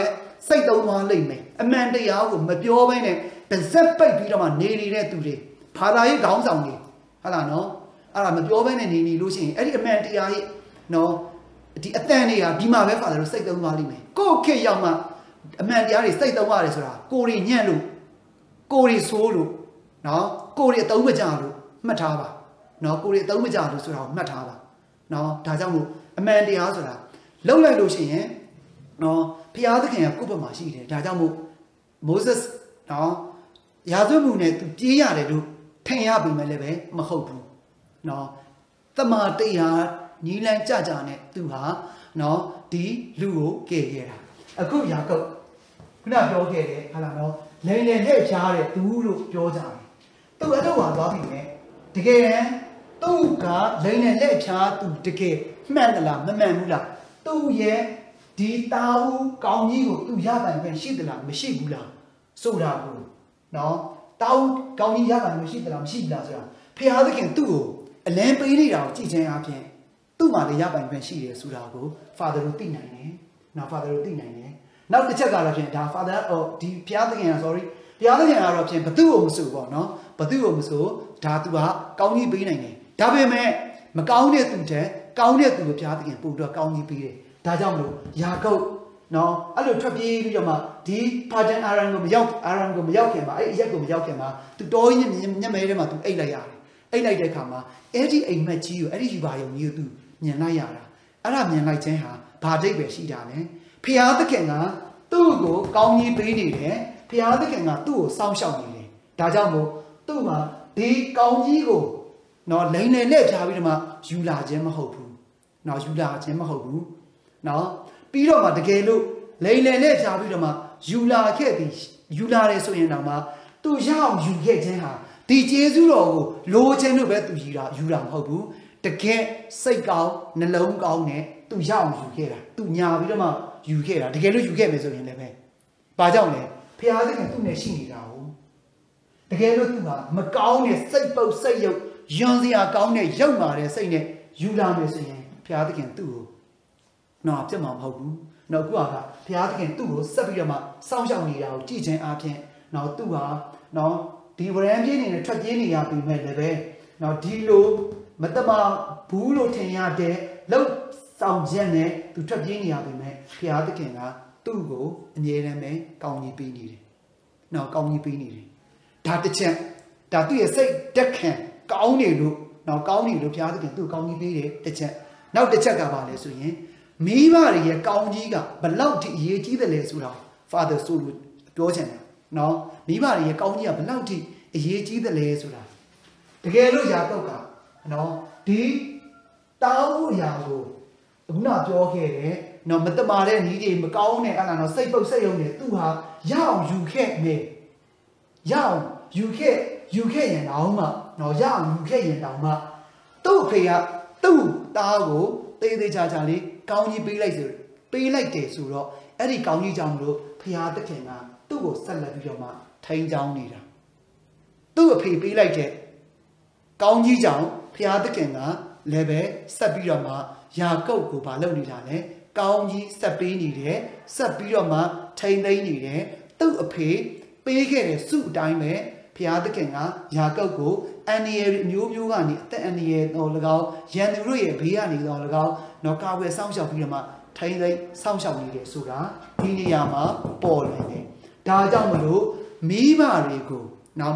စိတ်သုံးသွားလိမ့်မယ်အမှန်တရားကိုမပြောဘဲနဲ့တစ်စက်ပိတ်ပြီးတော့မှနေနေတဲ့သူတွေဘာသာရေးခေါင်းဆောင်တွေဟုတ်လားနော်အဲ့ဒါမပြောဘဲနဲ့နေလို့ရှိရင်အဲ့ဒီအမှန်တရားရဲ့နော်ဒီအတန်တွေကဒီမှာပဲဖာသာတို့စိတ်သုံးသွားလိမ့်မယ်ကိုယ့်ခေတ်ရောက်မှအမှန်တရားတွေစိတ်သုံးရတယ်ဆိုတာကိုယ်တွေညံ့လို့ကိုယ်တွေဆိုးလို့နော်ကိုယ်တွေအသုံးမကျလို့မှတ်ထားပါနော်ကိုယ်တွေအသုံးမကျလို့ဆိုတာကိုမှတ်ထားပါနော်ဒါကြောင့်မို့အမှန်တရားဆိုတာလှုပ်လိုက်လို့ရှိရင်နော်ဘုရားသခင်ကကိုယ့်ဘက်မှာရှိတယ်ဒါကြောင့်မို့ Moses နော်ရာဇဝတ်မှုနဲ့သူပြေးရတယ်လို့ထင်ရပြီမဲ့လည်းပဲမဟုတ်ဘူးနော်တမန်တရားညီလန်းကြနဲ့သူဟာနော်ဒီလူကိုကယ်ခဲ့တာအခုယာကုပ်ခုနပြောခဲ့တယ်ဟာလားနော်လိန်လေလှည့်ဖြားတဲ့သူလို့ပြောကြတယ်သူအတော့ဟာသွားပြီနဲ့တကယ်တမ်းသူကလိန်လေလှည့်ဖြားသူတကယ်မှန်သလားမမှန်ဘူးလားသူရဲ့ဒီတာဦးကောင်းကြီးကိုသူရပိုင်ခွင့်ရှိသလားမရှိဘူးလားဆိုတာကိုနော်တာဦးကောင်းကြီးရပိုင်ခွင့်ရှိသလားမရှိဘူးလားဆိုတာဖျားသခင်သူ့ကိုအလင်းပေးနေတာကိုကြည့်ခြင်းအပြင်သူ့မှာလည်းရပိုင်ခွင့်ရှိတယ်ဆိုတာကို Father တို့သိနိုင်တယ်နော် Father တို့သိနိုင်တယ်နောက်တစ်ချက်ကတော့ဖြင့်ဒါ Father ဒီဖျားသခင်က sorry ဖျားသခင်ကတော့ဖြင့်ဘသူ့ကိုမဆိုပေါ့နော်ဘသူ့ကိုမဆိုဒါသူကကောင်းကြီးပေးနိုင်တယ်ဒါပေမဲ့မကောင်းတဲ့သူတဲ့ကောင်းတဲ့သူကိုဖျားသခင်ပို့တော့ကောင်းကြီးပေးတယ်ဒါကြောင့်မလို့ယာကုပ်နော်အဲ့လိုထွက်ပြေးပြီးတော့မှဒီပါတန်အာရန်ကိုမရောက်ခင်မှာအဲ့အရက်ကိုမရောက်ခင်မှာသူတော်ကြီးညမဲထဲမှာသူအိတ်လိုက်ရတယ်အိတ်လိုက်တဲ့အခါမှာအဲ့ဒီအိမ်မက်ကြီးကိုအဲ့ဒီယူပါယုံကြီးကိုသူမြင်လိုက်ရတာအဲ့ဒါမြင်လိုက်ခြင်းဟာဘာဒိတ်ပဲရှိတာလဲဖျားသခင်ကသူ့ကိုကောင်းကြီးပေးနေတယ်ဖျားသခင်ကသူ့ကိုစောင့်ရှောက်နေတယ်ဒါကြောင့်မို့သူ့မှာဒီကောင်းကြီးကိုနော်လိန်နေနဲ့ဖြားပြီးတော့မှယူလာခြင်းမဟုတ်ဘူးနော်ယူလာခြင်းမဟုတ်ဘူးနော်ပြီးတော့မှတကယ်လို့လိန်လေနဲ့ဖြားပြီးတော့မှယူလာခဲ့သည်ယူလာတယ်ဆိုရင်တော့မှသူရအောင်ယူခဲ့ခြင်းဟာဒီကျေးဇူးတော်ကိုလိုချင်လို့ပဲသူယူတာမဟုတ်ဘူးတကယ်စိတ်ကောင်းနှလုံးကောင်းနဲ့သူရအောင်ယူခဲ့တာသူညာပြီးတော့မှယူခဲ့တာတကယ်လို့ယူခဲ့မယ်ဆိုရင်လည်းပဲဘာကြောင့်လဲဖျားသခင်သူ့နဲ့ရှိနေတာဟုတ်တကယ်လို့သူကမကောင်းတဲ့စိတ်ပုတ်စိတ်ယုတ်ယွန်စရာကောင်းတဲ့ရုပ်မာတဲ့စိတ်နဲ့ယူလာမယ်ဆိုရင်ဖျားသခင်သူ့ကိုနော်ပြတ်မှာမဟုတ်ဘူးနော်အခုကဘုရားသခင်သူ့ကိုဆက်ပြီးတော့မှစောင့်ရှောက်နေတာကိုကြည်ခြင်းအပြင်နော်သူ့ဟာနော်ဒီဝရံပြင်းနေတဲ့ထွက်ပြေးနေရပြီမဲ့လည်းပဲနော်ဒီလိုမတမဘူးလို့ထင်ရတဲ့လောက်ဆောင်ချက်နဲ့သူထွက်ပြေးနေရပြီမဲ့ဘုရားသခင်ကသူ့ကိုအမြဲတမ်းပဲကောင်းကြီးပေးနေတယ်နော်ကောင်းကြီးပေးနေတယ်ဒါတစ်ချက်ဒါသူ့ရဲ့စိတ်တက်ခံကောင်းနေလို့နော်ကောင်းနေလို့ဘုရားသခင်သူ့ကောင်းကြီးပေးတယ်တစ်ချက်နောက်တစ်ချက်ကပါလဲဆိုရင်မိဘတွေရဲ့ကောင်းကြီးကဘလောက်ထိအရေးကြီးတယ်လဲဆိုတာ Father ဆိုလို့ပြောချင်တယ်နော်မိဘတွေရဲ့ကောင်းကြီးကဘလောက်ထိအရေးကြီးတယ်လဲဆိုတာတကယ်လို့ယာကုပ်ကနော်ဒီတောင်းဖို့ရာကိုခုနပြောခဲ့တယ်နော်မတမာတဲ့ညီတွေမကောင်းတဲ့အဲ့ဒါနော်စိတ်ပုတ်စိတ်ယုံနေသူဟာရအောင်ယူခဲ့မယ်ရအောင်ယူခဲ့ရင်တောင်မှနော်ရအောင်ယူခဲ့ရင်တောင်မှသူ့အဖေကသူ့သားကိုတေးချာလေးကောင်းကြီးပေးလိုက်တယ်ဆိုတော့အဲ့ဒီကောင်းကြီးကြောင့်မလို့ဖျားသခင်ကသူ့ကိုဆက်လက်ပြီးတော့မှထိန်းချောင်းနေတာသူ့အဖေပေးလိုက်တဲ့ကောင်းကြီးကြောင့်ဖျားသခင်ကလည်းပဲဆက်ပြီးတော့မှယာကုပ်ကိုမလုပ်နေတာလဲကောင်းကြီးဆက်ပေးနေတယ်ဆက်ပြီးတော့မှထိန်းသိမ်းနေတယ်သူ့အဖေပေးခဲ့တဲ့စုအတိုင်းပဲဖျားသခင်ကယာကုပ်ကိုအန်နီယယ်မျိုးကနေအသက်အန်နီယယ်တော်၎င်းရန်သူတို့ရဲ့ဘေးကနေတော်၎င်းနော်ကာဝယ်စောင့်ရှောက်ပြီးတော့မှထိန်းသိမ်းစောင့်ရှောက်နေတယ်ဆိုတာဒီနေရာမှာပေါ်လွင်တယ်ဒါကြောင့်မလို့မိဘတွေကိုနော်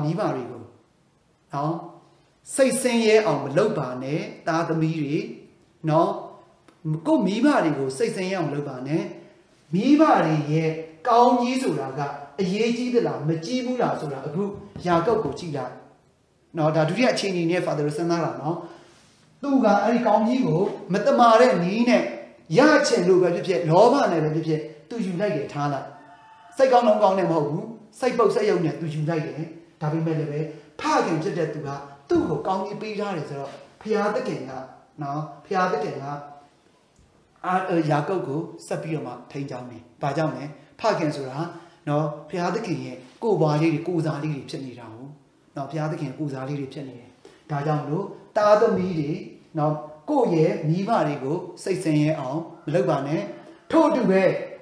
စိတ်ဆင်းရဲအောင်မလုပ်ပါနဲ့သားသမီးတွေနော်ကိုမိဘတွေကိုစိတ်ဆင်းရဲအောင်မလုပ်ပါနဲ့မိဘတွေရဲ့ကောင်းကြီးဆိုတာကအရေးကြီးသလားမကြီးဘူးလားဆိုတာအခုယာကုပ်ကိုကြည့်လိုက်နော်ဒါဒုတိယအချိန်ကြီးနဲ့ Father စဉ်းစားတာနော်သူကအဲ့ဒီကောင်းကြီးကိုမတမာတဲ့နီးနဲ့ရချင်လို့ပဲဖြစ်ဖြစ်လောဘနဲ့ပဲဖြစ်ဖြစ်သူယူလိုက်တယ်ထားလိုက်စိတ်ကောင်းလုံးကောင်းနဲ့မဟုတ်ဘူးစိတ်ပုတ်စိတ်ယုံနဲ့သူယူလိုက်တယ်ဒါပေမဲ့လည်းပဲဖခင်ဖြစ်တဲ့သူကသူ့ကိုကောင်းကြီးပေးထားတယ်ဆိုတော့ဖျားသခင်ကနော်ဖျားသခင်ကယာကုပ်ကိုဆက်ပြီးတော့မှထိန်းချောင်းတယ်ဘာကြောင့်လဲဖခင်ဆိုတာနော်ဖျားသခင်ရဲ့ကိုယ်ပွားလေးတွေကိုယ်စားလေးတွေဖြစ်နေတာဟုတ်နော်ဘုရားသခင်ကိုယ်စားလေးတွေဖြစ်နေတယ်ဒါကြောင့်မလို့တာသမီးတွေနော်ကိုယ့်ရဲ့မိဘတွေကိုစိတ်ဆင်းရဲအောင်မလုပ်ပါနဲ့ထို့အတူပဲ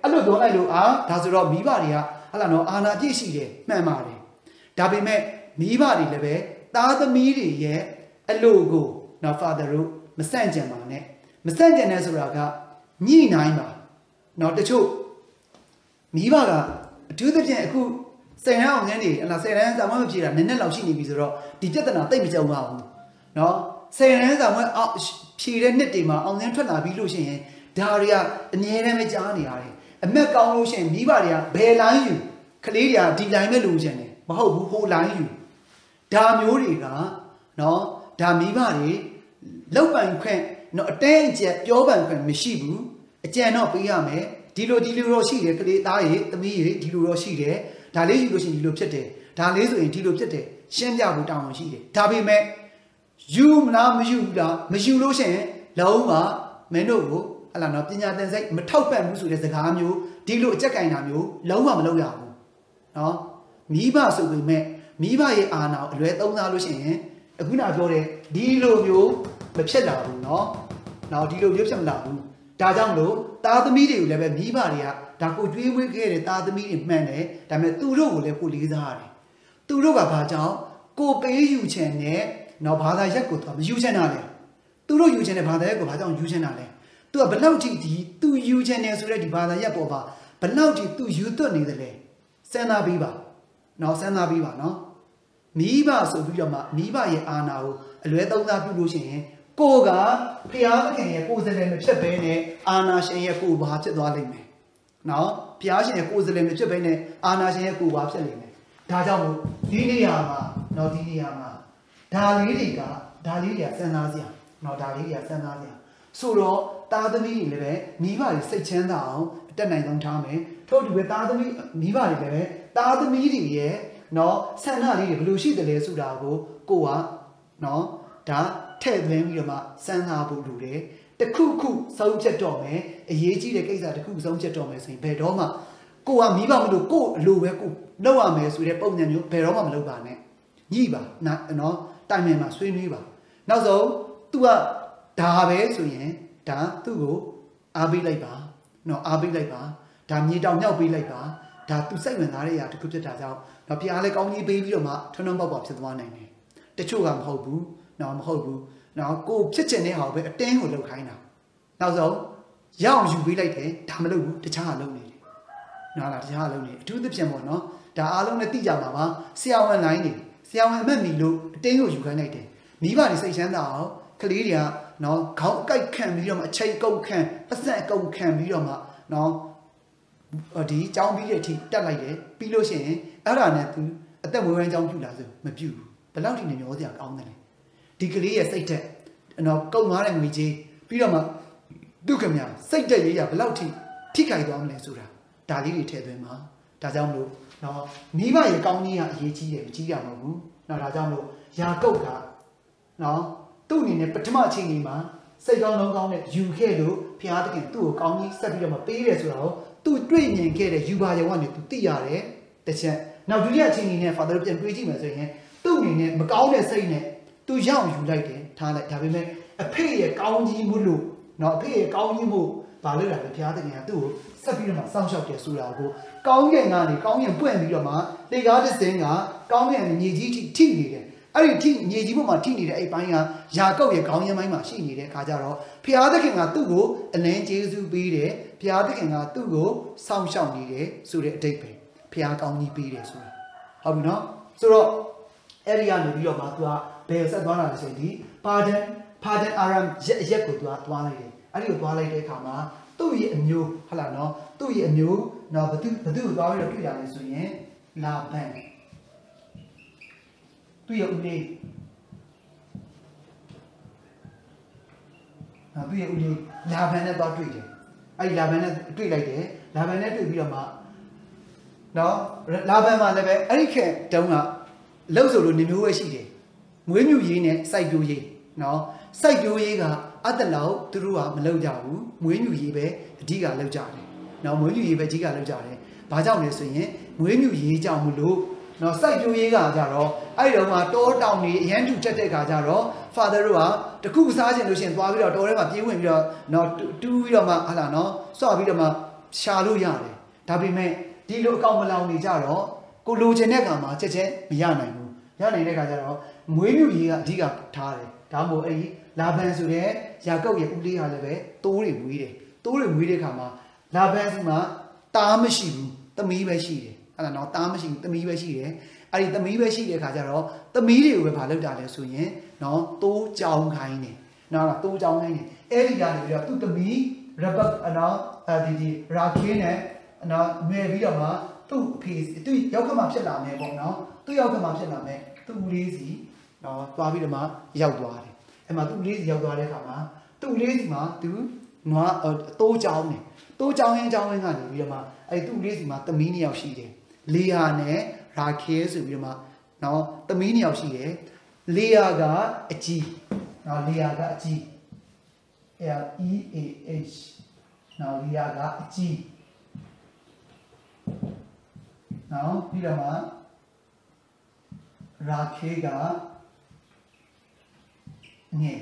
အဲ့လိုပြောလိုက်လို့ဒါဆိုတော့မိဘတွေကဟလာနော်အာနာပြည့်ရှိတယ်မှန်ပါတယ်ဒါပေမဲ့မိဘတွေလည်းပဲသားသမီးတွေရဲ့အလို့ကိုနော် father တို့မဆန့်ကျင်ပါနဲ့မဆန့်ကျင်တဲ့ဆိုတာကညှိနှိုင်းပါနော်တချို့မိဘကအထူးသဖြင့်အခု10 တန်းအောင်ငန်းနေအလား10 တန်းစာမမဖြေတာနည်းနည်းလောက်ရှိနေပြီဆိုတော့ဒီပြဿနာတိတ်မကြုံပါဘူးနော်10 တန်းစာမဖြေတဲ့နှစ်တွေမှာအောင်ငန်းထွက်လာပြီးလို့ရှိရင်ဒါတွေကအမြဲတမ်းပဲကြားနေရတယ်အမက်ကောင်းလို့ရှိရင်မိဘတွေကဘယ်လိုင်းယူကလေးတွေကဒီလိုင်းပဲလိုချင်တယ်မဟုတ်ဘူးဟိုလိုင်းယူဒါမျိုးတွေကနော်ဒါမိဘတွေလောက်ပိုင်ခွင့်နော်အတင်းအကျပ်ပြောပန်ခွင့်မရှိဘူးအကြံတော့ပေးရမယ်ဒီလိုတော့ရှိတယ်ကလေးသားရေသမီးရေဒီလိုတော့ရှိတယ်ဒါလေးယူလို့ရှိရင်ဒီလိုဖြစ်တယ်ဒါလေးဆိုရင်ဒီလိုဖြစ်တယ်ရှင်းပြဖို့တောင်းဝန်ရှိတယ်ဒါပေမဲ့ယူမလားမယူဘူးလားမယူလို့ရှိရင်လုံးဝမင်းတို့ကိုဟလာနော်ပညာသင်စိတ်မထောက်ပံ့ဘူးဆိုတဲ့စကားမျိုးဒီလိုအကြက်ကင်တာမျိုးလုံးဝမလုပ်ရဘူးနော်မိဘဆိုပေမဲ့မိဘရဲ့အာဏာကိုအလွဲသုံးစားလို့ရှိရင်အခုနပြောတဲ့ဒီလိုမျိုးမဖြစ်လာဘူးနော်ဒီလိုမျိုးဖြစ်မလာဘူးဒါကြောင့်လို့သားသမီးတွေကိုလည်းပဲမိဘတွေကဒါကိုကြွေးဝေးခဲ့တဲ့သားသမီးတွေမှန်တယ်ဒါပေမဲ့သူတို့ကိုလည်းကိုလေးစားရတယ်သူတို့ကဘာကြောင့်ကိုပေးယူချင်တဲ့နော်ဘာသာရက်ကိုသူမယူချင်တာလေသူတို့ယူချင်တဲ့ဘာသာရက်ကိုဘာကြောင့်ယူချင်တာလဲသူကဘလောက်ထိဒီသူယူချင်တယ်ဆိုတဲ့ဒီဘာသာရက်ပေါ်ပါဘလောက်ထိသူယူသွတ်နေတယ်လဲစဉ်းစားပြီးပါနော်စဉ်းစားပြီးပါနော်မိဘဆိုပြီးတော့မှမိဘရဲ့အာဏာကိုအလွဲသုံးစားပြုလို့ရှိရင်ကိုကဖျားသခင်ရဲ့ကိုယ်စလဲမဖြစ်ဘဲနဲ့အာဏာရှင်ရဲ့ကိုယ်ဘာဖြစ်သွားလိမ့်မယ်နော်ဖျားရှင်ရဲ့ကိုယ်စလဲမဖြစ်ဘဲနဲ့အာဏာရှင်ရဲ့ကိုယ်ဘာဖြစ်လိမ့်မယ်ဒါကြောင့်မို့ဒီနေရာမှာနော်ဒီနေရာမှာဒါလေးတွေကစဉ်းစားစရာနော်ဒါလေးတွေကစဉ်းစားစရာဆိုတော့သားသမီးတွေလည်းပဲမိဘတွေစိတ်ချမ်းသာအောင်အတက်နိုင်ဆုံးထားမယ်ထို့တူပဲသားသမီးမိဘတွေလည်းပဲသားသမီးတွေရဲ့နော်ဆန္ဒလေးတွေဘယ်လိုရှိတယ်လဲဆိုတာကိုကိုကနော်ဒါထည့်သွင်းပြီးတော့မှစမ်းစားဖို့လိုတယ်တခုခုဆုံးဖြတ်တော့မယ်အရေးကြီးတဲ့ကိစ္စတခုဆုံးဖြတ်တော့မယ်ဆိုရင်ဘယ်တော့မှကိုကမိဘမလို့ကိုအလိုပဲကိုလုပ်ရမယ်ဆိုတဲ့ပုံစံမျိုးဘယ်တော့မှမလုပ်ပါနဲ့ညှိပါနော်တိုင်ပင်မှာဆွေးနွေးပါနောက်ဆုံး तू ကဒါပဲဆိုရင်ဒါသူ့ကိုအားပေးလိုက်ပါနော်အားပေးလိုက်ပါဒါမြေတောင်မြောက်ပေးလိုက်ပါဒါ तू စိတ်ဝင်စားတဲ့အရာတခုဖြစ်တာကြောင့်တော့ဖျားလဲကောင်းကြီးပေးပြီးတော့မှထွန်းထွန်းပေါက်ပေါက်ဖြစ်သွားနိုင်တယ်တချို့ကမဟုတ်ဘူးနော်မဟုတ်ဘူးနော်ကိုဖြစ်ချင်တဲ့ဟာကိုပဲအတင်းကိုလုပ်ခိုင်းတာနောက်ဆုံးရအောင်ယူပေးလိုက်တယ်ဒါမလုပ်ဘူးတခြားဟာလုပ်နေတယ်နော်လားတခြားဟာလုပ်နေအထူးသဖြင့်ပေါ့နော်ဒါအားလုံးနဲ့သိကြမှာပါဆရာဝန်လိုင်းနေဆရာဝန်အမတ်မီလို့အတင်းကိုယူခိုင်းလိုက်တယ်မိဘတွေစိတ်ချမ်းသာအောင်ကလေးတွေကနော်ခေါင်းအကိုက်ခံပြီးတော့မှအချိန်ကုန်ခံပတ်စံအကုန်ခံပြီးတော့မှနော်ဒီအကြောင်းပြီးတဲ့အထိတက်လိုက်တယ်ပြီးလို့ရှိရင်အဲ့ဒါနဲ့သူအသက်မွေးဝမ်းကြောင်းပြုလာဆိုမပြုဘူးဘယ်လောက်ထိနေမျောစရာကောင်းတယ်လဲဒီကလေးရဲ့စိတ်သက်နော်ကုံသွားတဲ့ငွေကြီးပြီးတော့မှဒုက္ခများစိတ်သက်ရေးရဘယ်လောက်ထိထိခိုက်သွားမလဲဆိုတာဒါလေးတွေထည့်သွင်းမှာဒါကြောင့်မလို့နော်မိဘရဲ့ကောင်းကြီးကအရေးကြီးတယ်မကြီးရမဟုတ်ဘူးနော်ဒါကြောင့်မလို့ယာကုတ်ကနော်သူ့အနေနဲ့ပထမအချိန်ကြီးမှာစိတ်ကောင်းလုံးကောင်းနဲ့ယူခဲ့လို့ဖျားသခင်သူ့ကိုကောင်းကြီးဆက်ပြီးတော့မှပေးတယ်ဆိုတာကိုသူတွေ့မြင်ခဲ့တဲ့ယူပါရုံကနေသူသိရတယ်တစ်ချက်နောက်ဒုတိယအချိန်ကြီးနဲ့ father ပြန်တွေးကြည့်မယ်ဆိုရင်သူ့အနေနဲ့မကောင်းတဲ့စိတ်နဲ့သူရောက်ယူလိုက်တယ်ထားလိုက်ဒါပေမဲ့အဖေရဲ့ကောင်းကြီးမှုလို့နော်အဖေရဲ့ကောင်းကြီးမှုဘာလို့လဲဖျားသခင်ကသူ့ကိုဆက်ပြီးတော့မှစောင့်ရှောက်တယ်ဆိုတာကိုကောင်းကင်ကနေကောင်းကင်ပွင့်ပြီးတော့မှလေကားတစ်စင်းကကောင်းကင်မြေကြီးထိနေတယ်အဲ့ဒီမြေကြီးပေါ်မှာထိနေတဲ့အဲ့ပိုင်းကယာကုပ်ရဲ့ခေါင်းရင်းပိုင်းမှာရှိနေတဲ့အခါကျတော့ဖျားသခင်ကသူ့ကိုအလင်းကျေးဇူးပေးတယ်ဖျားသခင်ကသူ့ကိုစောင့်ရှောက်နေတယ်ဆိုတဲ့အဓိပ္ပာယ်ဖျားကောင်းကြီးပေးတယ်ဆိုတာဟုတ်ပြီနော်ဆိုတော့အဲ့ဒီကနေပြီးတော့မှသူကဘယ်ဆက်သွားတာလဲဆိုရင်ဒီ pardon aram ရက်ကိုသူကသွားလိုက်တယ်အဲ့ဒီကိုသွားလိုက်တဲ့အခါမှာသူ့ရဲ့အမျိုးဟုတ်လားနော်သူ့ရဲ့အမျိုးနော်ဘသူကိုသွားပြီးတော့တွေ့ရတယ်ဆိုရင်လာဘန်သူ့ရဲ့ဦးလေးသူ့ရဲ့ဦးလေးလာဘန်နဲ့သွားတွေ့တယ်အဲ့ဒီလာဘန်နဲ့တွေ့လိုက်တယ်လာဘန်နဲ့တွေ့ပြီးတော့မှနော်လာဘန်မှာလည်းပဲအဲ့ဒီခေတ်တုန်းကလှုပ်ဆိုလို့နေမျိုးပဲရှိတယ်မွေးမြူရေးနဲ့စိုက်ပျိုးရေးနော်စိုက်ပျိုးရေးကအတလောက်သူတို့ကမလုပ်ကြဘူးမွေးမြူရေးပဲအဓိကလုပ်ကြတယ်နော်မွေးမြူရေးပဲအဓိကလုပ်ကြတယ်ဘာကြောင့်လဲဆိုရင်မွေးမြူရေးကြောင့်မလို့နော်စိုက်ပျိုးရေးကကြတော့အဲ့ဒီတော့မှတောတောင်တွေအရန်တူတက်တဲ့ခါကျတော့ father တို့ကတခုစားချင်လို့ရှိရင်သွားပြီးတော့တောထဲမှာပြေးဝင်ပြီးတော့နော်တူးပြီးတော့မှဟာလာနော်စော့ပြီးတော့မှရှာလို့ရတယ်ဒါပေမဲ့ဒီလိုအကောင့်မလောင်နေကြတော့ကိုလိုချင်တဲ့ကမှာချက်ချက်မရနိုင်ဘူးရနိုင်တဲ့ခါကျတော့မွေးမြူရေးကအဓိကထားတယ်ဒါမှမဟုတ်အဲ့ဒီလာဘန်ဆိုတဲ့ရာကုတ်ရဲ့ဦးလေးဟာလည်းပဲတိုးတွေမွေးတယ်တိုးတွေမွေးတဲ့ခါမှာလာဘန်စီမှာတားမရှိဘူးသမီးပဲရှိတယ်အဲ့ဒါတော့တားမရှိဘူးသမီးပဲရှိတယ်အဲ့ဒီသမီးပဲရှိတဲ့ခါကျတော့သမီးတွေကိုပဲဗာလောက်တာလဲဆိုရင်နော်တိုးကြောင်ခိုင်းတယ်နော်တိုးကြောင်ခိုင်းတယ်အဲ့ဒီကနေပြီးတော့သူ့သမီးရဘတ်နော်ဒီရာခင်းနဲ့နော်မြဲပြီးတော့မှသူ့အဖေသူ့ရောက်ခမဖြစ်လာမယ်ပေါ့နော်သူ့ရောက်ခမဖြစ်လာမယ်သူ့ဦးလေးစီနော်သွားပြီးတော့မှရောက်သွားတယ်အဲ့မှာသူ့ဦးလေးစီရောက်သွားတဲ့အခါမှာသူ့ဦးလေးစီမှာသူနွားတိုးကြောင်တယ်တိုးကြောင်ရင်ကြောင်ရင်ကနေပြီးတော့မှအဲ့သူ့ဦးလေးစီမှာသမီး2ယောက်ရှိတယ်လေယာနဲ့ရာခဲဆိုပြီးတော့မှနော်သမီး2ယောက်ရှိတယ်လေယာကအကြီးနော်လေယာကအကြီး LEAH နော်လေယာကအကြီးနော်ပြီးတော့မှရာခဲကငယ်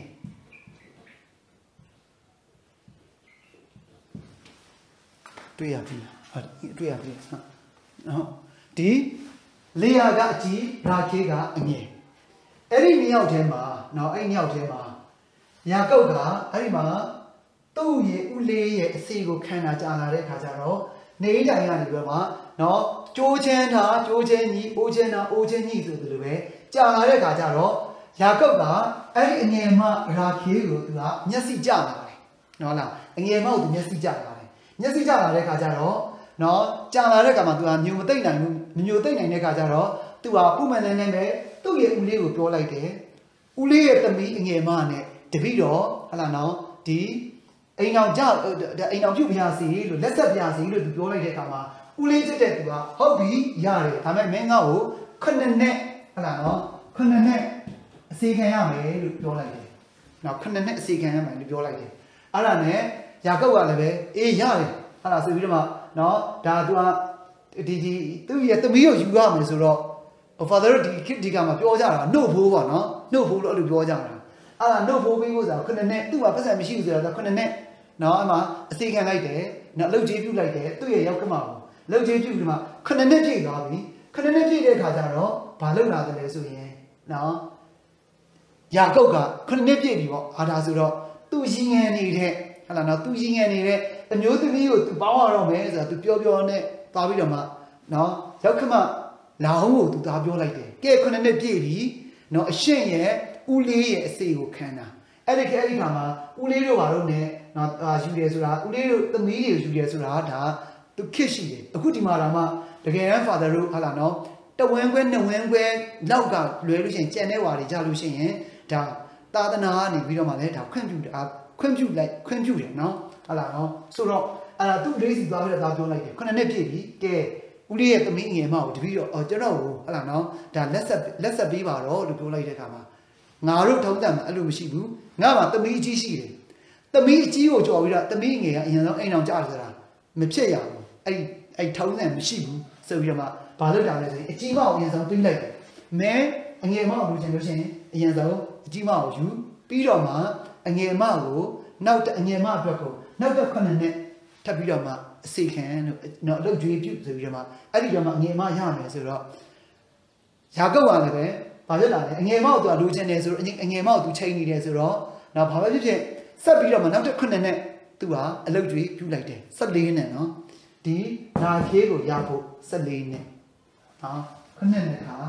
တွေ့ရပြီတွေ့ရပြီနော်ဒီလေယာကအကြီးရာခဲကအငယ်အဲ့ဒီ2ယောက်ထဲမှာနော်အဲ့2ယောက်ထဲမှာယာကုတ်ကအဲ့ဒီမှာသူ့ရဲ့ဦးလေးရဲ့အစီကိုခံတာကြာလာတဲ့ခါကျတော့နေတိုင်ကနေပြီးတော့နော်ကြိုးချင်းထားကြိုးချင်းညီအိုးချင်းထားအိုးချင်းညီဆိုသလိုပဲကြာလာတဲ့ခါကျတော့ယာကုတ်ကအဲ့ဒီအငယ်မရာခေကိုသူကမျက်စိကျလာတယ်နော်လားအငယ်မကိုသူမျက်စိကျလာတယ်မျက်စိကျလာတဲ့ခါကျတော့နော်ကြာလာတဲ့ခါမှာသူကညိုမသိမ့်နိုင်ဘူးညိုသိမ့်နိုင်တဲ့ခါကျတော့သူကပုံမှန်နဲ့ပဲသူ့ရဲ့ဦးလေးကိုပြောလိုက်တယ်ဦးလေးရဲ့သမီးအငယ်မနဲ့တပည့်တော်ဟလာနော်ဒီအိမ်အောင်ကြောက်အိမ်အောင်ပြုတ်ပြရစီလို့လက်ဆက်ပြရစီလို့သူပြောလိုက်တဲ့အခါမှာဦးလေးတက်တဲ့သူကဟုတ်ပြီရတယ်ဒါပေမဲ့မင်းငါ့ကို9နှစ်ဟလာနော်9နှစ်အစီခံရမယ်လို့ပြောလိုက်တယ်နော်9နှစ်အစီခံရမယ်လို့ပြောလိုက်တယ်အဲ့ဒါနဲ့ယာကုပ်ကလည်းပဲအေးရတယ်ဟလာဆိုပြီးတော့မှနော်ဒါသူကဒီသူ့ရဲ့သမီးကိုယူရမယ်ဆိုတော့ father ဒီကမှာပြောကြတာနှုတ်ဖိုးပေါ့နော်နှုတ်ဖိုးလို့အဲ့လိုပြောကြတာအဲ့ဒါနှုတ်ဖိုးပြီးဖို့ဆိုတော့9နှစ်သူ့မှာပတ်စံမရှိဘူးဆိုတော့9နှစ်နော်အမှအစီခံလိုက်တယ်နော်လှုပ်ကြေးပြုတ်လိုက်တယ်သူ့ရဲ့ရောက်ခမကိုလှုပ်ကြေးပြုတ်ဒီမှာ9နှစ်ပြည့်သွားပြီ9နှစ်ပြည့်တဲ့အခါကျတော့ဘာလုပ်လာတယ်လဲဆိုရင်နော်ယာကုပ်က9နှစ်ပြည့်ပြီပေါ့အာဒါဆိုတော့သူ့ရင်ငယ်နေတဲ့ဟလာနော်သူ့ရင်ငယ်နေတဲ့အမျိုးသမီးကိုသူပေါင်းရတော့မယ်ဆိုတော့သူပြောနဲ့သွားပြီးတော့မှနော်ရောက်ခမလာအောင်ကိုသူသားပြောလိုက်တယ်ကဲ9နှစ်ပြည့်ပြီနော်အရှင်ရဲ့ဦးလေးရဲ့အစေကိုခံတာအဲ့ဒီခါမှာဦးလေးတို့ဘာလို့ ਨੇ နော်ယူတယ်ဆိုတာဦးလေးတို့သမီးတွေကိုယူတယ်ဆိုတာဒါသူခစ်ရှိတယ်အခုဒီမှာတော့မှတကယ်တမ်း father တို့ဟာလာနော်တဝင်းခွဲနှစ်ဝင်းခွဲလောက်ကလွယ်လို့ရှိရင်ကြံတဲ့ဝါတွေကြလို့ရှိရင်ဒါသာသနာကနေပြီးတော့မှလည်းဒါခွင့်ပြုတယ်နော်ဟာလာနော်ဆိုတော့အဲ့ဒါသူ့လေးစီသွားပြီးတော့ပြောလိုက်တယ်9နှစ်ပြည့်ပြီကဲဦးလေးရဲ့သမီးငယ်မကိုတပည့်တော့ကျွန်တော်ကိုဟာလာနော်ဒါလက်ဆက်ပေးပါတော့လို့ပြောလိုက်တဲ့အခါမှာငါတို့ထုံးတတ်မှာအဲ့လိုမရှိဘူးငါမှသမီးအကြီးရှိတယ်သမီးအကြီးကိုကြော်ပြီးတော့သမီးငယ်ကအရင်ဆုံးအိမ်အောင်ကြားတယ်ဆိုတာမဖြစ်ရဘူးအဲ့ထုံးတတ်မရှိဘူးဆိုပြီးတော့မှဘာလုပ်တာလဲဆိုရင်အကြီးမကိုအရင်ဆုံးတွေးလိုက်တယ်မဲအငယ်မကိုလူချင်လို့ရှိရင်အရင်ဆုံးအကြီးမကိုယူပြီးတော့မှအငယ်မကိုနောက်အငယ်မအတွက်ကိုနောက်တစ်9နှစ်ထပ်ပြီးတော့မှအစီခံလို့နော်အလုပ်ကြွေးပြုဆိုပြီးတော့မှအဲ့ဒီတော့မှအငယ်မရမယ်ဆိုတော့ယာကုပ်ကလည်းပဲဘာဖြစ်လာလဲအငယ်မောက်သူကလိုချင်တယ်ဆိုတော့အငယ်မောက်သူချိန်နေတယ်ဆိုတော့နော်ဘာပဲဖြစ်ဖြစ်ဆက်ပြီးတော့မှနောက်တစ်9နှစ်သူကအလုပ်ကြွေးပြုလိုက်တယ်14နှစ်နော်ဒီနာခေးကိုရဖို့14နှစ်နော်9နှစ်နဲ့ခါ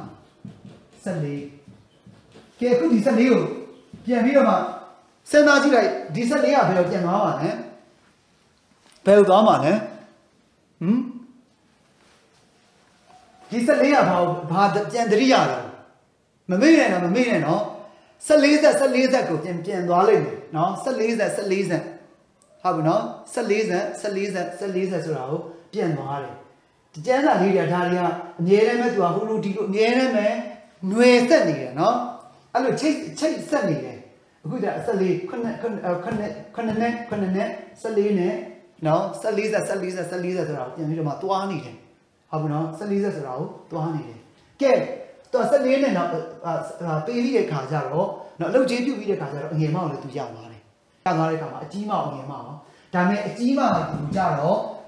14ကဲအခုဒီ14ကိုပြန်ပြီးတော့မှစဉ်းစားကြည့်လိုက်ဒီ14ကဘယ်တော့ပြန်သွားမှာလဲဘယ်သွားမှာလဲဒီ14ကဘာပြန်တရိရလဲမမေ့နဲ့နော်14ဆက်ကိုပြန်သွားလိမ့်မယ်နော်14ဆက်ဟုတ်ပြီနော်14ဆက်ဆိုတာကိုပြန်သွားတယ်ဒီကျန်းစာလေးတွေဒါတွေကအမြဲတမ်းပဲသူကဟိုလိုဒီလိုအမြဲတမ်းပဲຫນွေဆက်နေတယ်နော်အဲ့လိုချိတ်ဆက်နေတယ်အခုကျ14ခုနှစ်14နဲ့နော်14ဆက်ဆိုတာကိုပြန်ပြီးတော့မှသွားနေတယ်ဟုတ်ပြီနော်14ဆက်ဆိုတာကိုသွားနေတယ်ကဲတော့14နဲ့တော့ပေးပြီးတဲ့ခါကျတော့နော်အလုပ်ကြီးပြုတ်ပြီးတဲ့ခါကျတော့အငယ်မအောင်လည်းသူရသွားတယ်ရသွားတဲ့ခါမှာအကြီးမအောင်အငယ်မအောင်ဒါပေမဲ့အကြီးမကသူကြတော့အ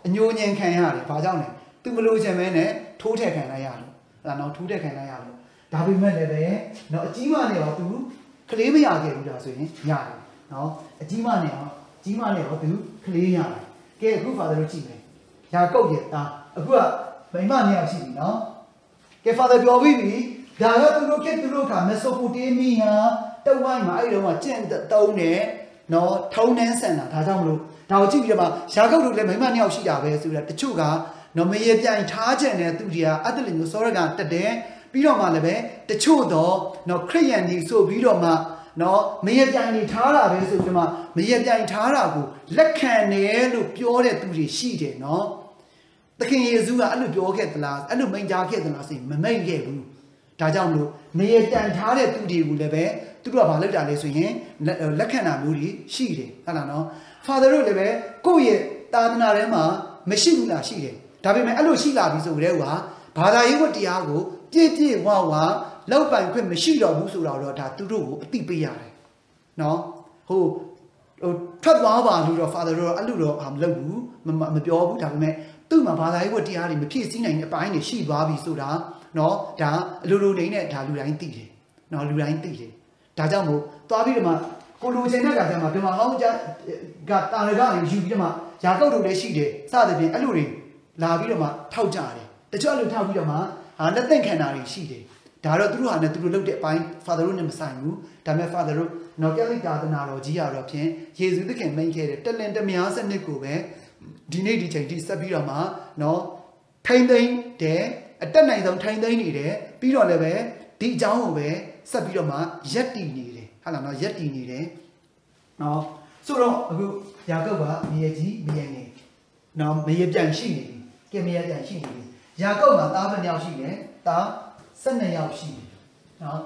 အညိုညင်ခံရတယ်ဘာကြောင့်လဲသူမလို့ချင်မဲနဲ့ထိုးထည့်ခံလိုက်ရလို့အဲ့ဒါတော့ထိုးထည့်ခံလိုက်ရလို့ဒါပေမဲ့လည်းပဲနော်အကြီးမနဲ့ရောသူကလေးမရခဲ့ဘူးလားဆိုရင်ရတယ်နော်အကြီးမနဲ့ရောကြီးမနဲ့ရောသူကလေးရတယ်ကဲအခုဖာသာတို့ကြည့်မယ်ယာကုပ်ရဲ့သားအခုကမိမနှစ်ယောက်ရှိပြီနော်ကဲဖာသာပြောပြီးပြီဒါကသူတို့ခါမက်ဆိုပိုတေးမီးယာတဝိုင်းမှာအဲ့ဒီတော့ကျင့်တုံးတယ်နော်ထုံးနှန်းဆန်တာဒါကြောင့်မလို့ဒါကိုကြည့်ပြီးတော့မှယာကုပ်တို့လည်းမိမနှစ်ယောက်ရှိတာပဲဆိုတော့တချို့ကနော်မရေပြိုင်ထားခြင်းနဲ့သူတွေကအတ္တလင်မျိုးစောရကတက်တယ်ပြီးတော့မှလည်းပဲတချို့တော့နော်ခရိယန်ကြီးဆိုပြီးတော့မှနော်မရေပြိုင်နေထားတာပဲဆိုပြီးတော့မှမရေပြိုင်ထားတာကိုလက်ခံတယ်လို့ပြောတဲ့သူတွေရှိတယ်နော်သခင်ယေရှုကအဲ့လိုပြောခဲ့သလားအဲ့လိုမိန့်ကြားခဲ့သလားဆိုရင်မမိန့်ခဲ့ဘူးဒါကြောင့်မလို့မရေပြိုင်ထားတဲ့သူတွေကိုလည်းပဲသူတို့ကဘာလုပ်တာလဲဆိုရင်လက်ခံတာမျိုးတွေရှိတယ်ဟုတ်လားနော် Father တို့လည်းပဲကိုယ့်ရဲ့သာသနာထဲမှာမရှိဘူးလားရှိတယ်ဒါပေမဲ့အဲ့လိုရှိလာပြီဆိုတဲ့ဟိုဟာဘာသာရေးဝတ္တရားကိုပြည့်ဝလောက်ပိုင်ခွင့်မရှိတော့ဘူးဆိုတော့ဒါသူတို့ကိုအသိပေးရတယ်နော်ဟိုထွက်သွားပါလို့တော့ Father တို့အဲ့လိုတော့မလုပ်ဘူးမပြောဘူးဒါပေမဲ့သူ့မှာဘာသာရေးဝတ္တရားတွေမဖြည့်ဆည်းနိုင်တဲ့အပိုင်းတွေရှိသွားပြီဆိုတာနော်ဒါအလိုလိုနေနဲ့ဒါလူတိုင်းသိတယ်နော်လူတိုင်းသိတယ်ဒါကြောင့်မို့သွားပြီးတော့မှကိုလိုချင်တဲ့ကတည်းကဒီမှာဟောင်းကြကတာရကနေယူပြီးတော့မှယာကုပ်တို့လည်းရှိတယ်စသဖြင့်အဲ့လိုတွေလာပြီးတော့မှထောက်ကြတယ်တချို့အဲ့လိုထောက်ပြီးတော့မှလက်သင့်ခံတာတွေရှိတယ်ဒါတော့သူတို့ဟာနဲ့သူတို့လုပ်တဲ့အပိုင်း Father တို့နဲ့မဆိုင်ဘူးဒါပေမဲ့ Father တို့နော်ကက်လိသာသနာတော်ကြီးရတော့ဖြင့်ယေရှုသခင်မိန့်ခဲ့တဲ့တလင်တမယားစနစ်ကိုပဲဒီနေ့ဒီချိန်ထိဆက်ပြီးတော့မှနော်ထိမ့်သိမ့်တဲ့အတက်နိုင်ဆုံးထိမ့်သိမ့်နေတယ်ပြီးတော့လည်းပဲဒီအကြောင်းကိုပဲဆက်ပြီးတော့မှရက်တည်နေတယ်ဟာလားနော်ရက်တည်နေတယ်နော်ဆိုတော့အခုယာကုပ်ကမြေကြီးမြေငယ်နော်မြေပြန်ရှိနေပြီကဲမြေပြန်ရှိနေပြီယာကုပ်မှာသားဘယ်နှယောက်ရှိလဲသား12ယောက်ရှိတယ်နော်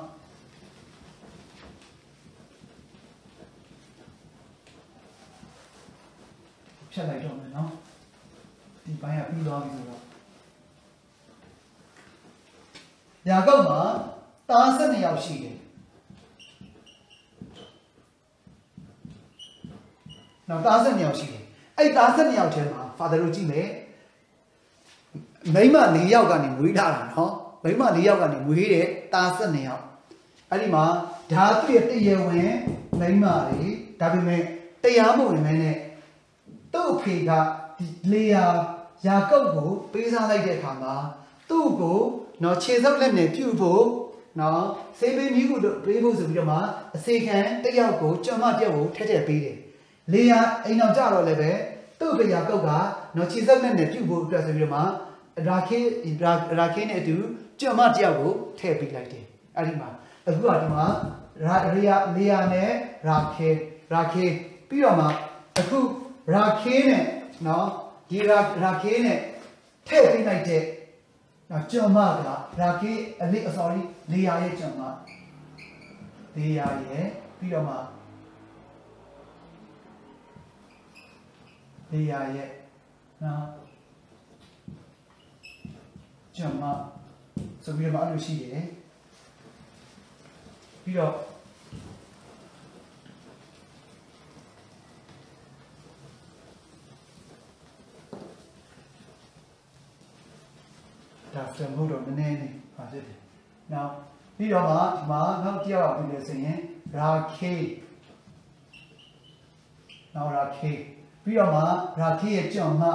ဖြတ်လိုက်တော့မယ်နော်ဒီပိုင်းကပြီးသွားပြီဆိုတော့ယာကုပ်မှာသား12ယောက်ရှိတယ်နော်သား12ယောက်ရှိတယ်အဲ့သား12ယောက်ထဲမှာ Father တို့ကြည့်မယ်မိန်းမ4ယောက်ကနေမွေးထားတာနော်မိန်းမ4ယောက်ကနေမွေးတဲ့သား12ယောက်အဲ့ဒီမှာဓာတ်ရဲ့တရားဝင်မိန်းမတွေဒါပေမဲ့တရားမဝင်မဲနဲ့သူ့အဖေကလေယာကုပ်ကိုပေးစားလိုက်တဲ့အခါမှာသူ့ကိုနော်ခြေစောက်လက်နဲ့ပြုတ်ဖို့နော်ဆေးပေးမိကိုပေးဖို့ဆိုပြီးတော့မှအစေခံတယောက်ကိုကျွန်မတယောက်ကိုထက်ပေးတယ်လေယာအိမ်အောင်ကြတော့လည်းပဲသူ့အဖေယာကုပ်ကနော်ခြေစောက်လက်နဲ့ပြုတ်ဖို့အတွက်ဆိုပြီးတော့မှရာခေနဲ့အတူကျွန်မတယောက်ကိုထည့်ပေးလိုက်တယ်အဲ့ဒီမှာအခုကဒီမှာလေယာနဲ့ရာခေပြီးတော့မှအခုရာခေနဲ့နော်ဒီရာခေနဲ့ထည့်ပေးလိုက်တဲ့နော်ကျွန်မကရာခေလေယာရဲ့ကျွန်မလေယာရဲ့ပြီးတော့မှလေယာရဲ့နော်ကျွန်မဆိုပြီးတော့အဲ့လိုရှိတယ်ပြီးတော့ဒါစံဖို့တော့နည်းနည်းလေးပါဖြစ်တယ်။နောက်ပြီးတော့မှဒီမှာနောက်တစ်ယောက်ပြီးလို့ဆိုရင်ရာခေနောက်ရာခေပြီးတော့မှရာခေရဲ့ကျွန်မ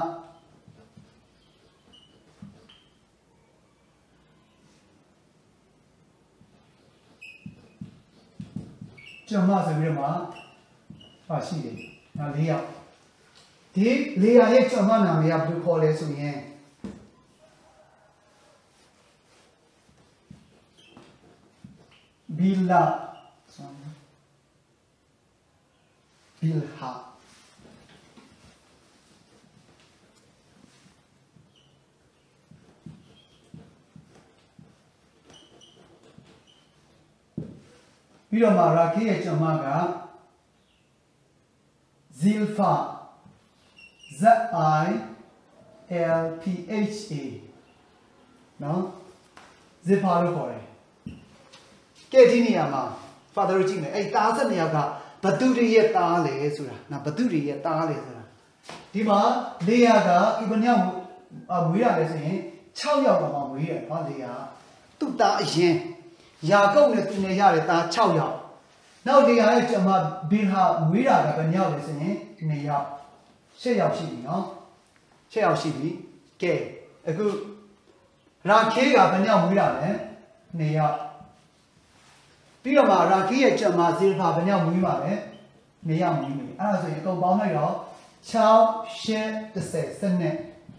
ကျွန်မဆိုပြီးတော့မှပါရှိတယ်။နောက်၄ယောက်ဒီ၄ယောက်ရဲ့ကျွန်မနာမည်ကဘယ်လိုခေါ်လဲဆိုရင်Bilha ပြီးတော့မှရာခေရဲ့ကျွန်မက Zilpha ZILPHA နော် Zilpha လို့ခေါ်တယ်ကဲဒီနေရာမှာ Father ကြည့်မယ်အဲ့သား12ယောက်ကဘသူတွေရဲ့သားလဲဆိုတာနော်ဘသူတွေရဲ့သားလဲဆိုတာဒဒီမှာလေယာကဒီဘယ်နှစ်ယောက်မွေးရတယ်ဆိုရင်6ယောက်တော့မွေးတယ်နော်လေယာသူ့သားအရင်ယာကုပ်နဲ့သူနဲ့ရတဲ့သား6ယောက်နောက်လေယာရဲ့ကျမဘင်ဟာမွေးတာကဘယ်နှစ်ယောက်လဲဆိုရင်2ယောက်7ယောက်ရှိပြီနော်7ယောက်ရှိပြီကဲအခုရာခေးကဘယ်နှစ်ယောက်မွေးတာလဲ2ယောက်ပြီးတော့မှရာခေးရဲ့ကျမဇေဖာဘယ်နှစ်ယောက်မွေးပါလဲ2ယောက်မွေးပြီအဲ့ဒါဆိုရင်အကုန်ပေါင်းလိုက်တော့6 8 10စနစ်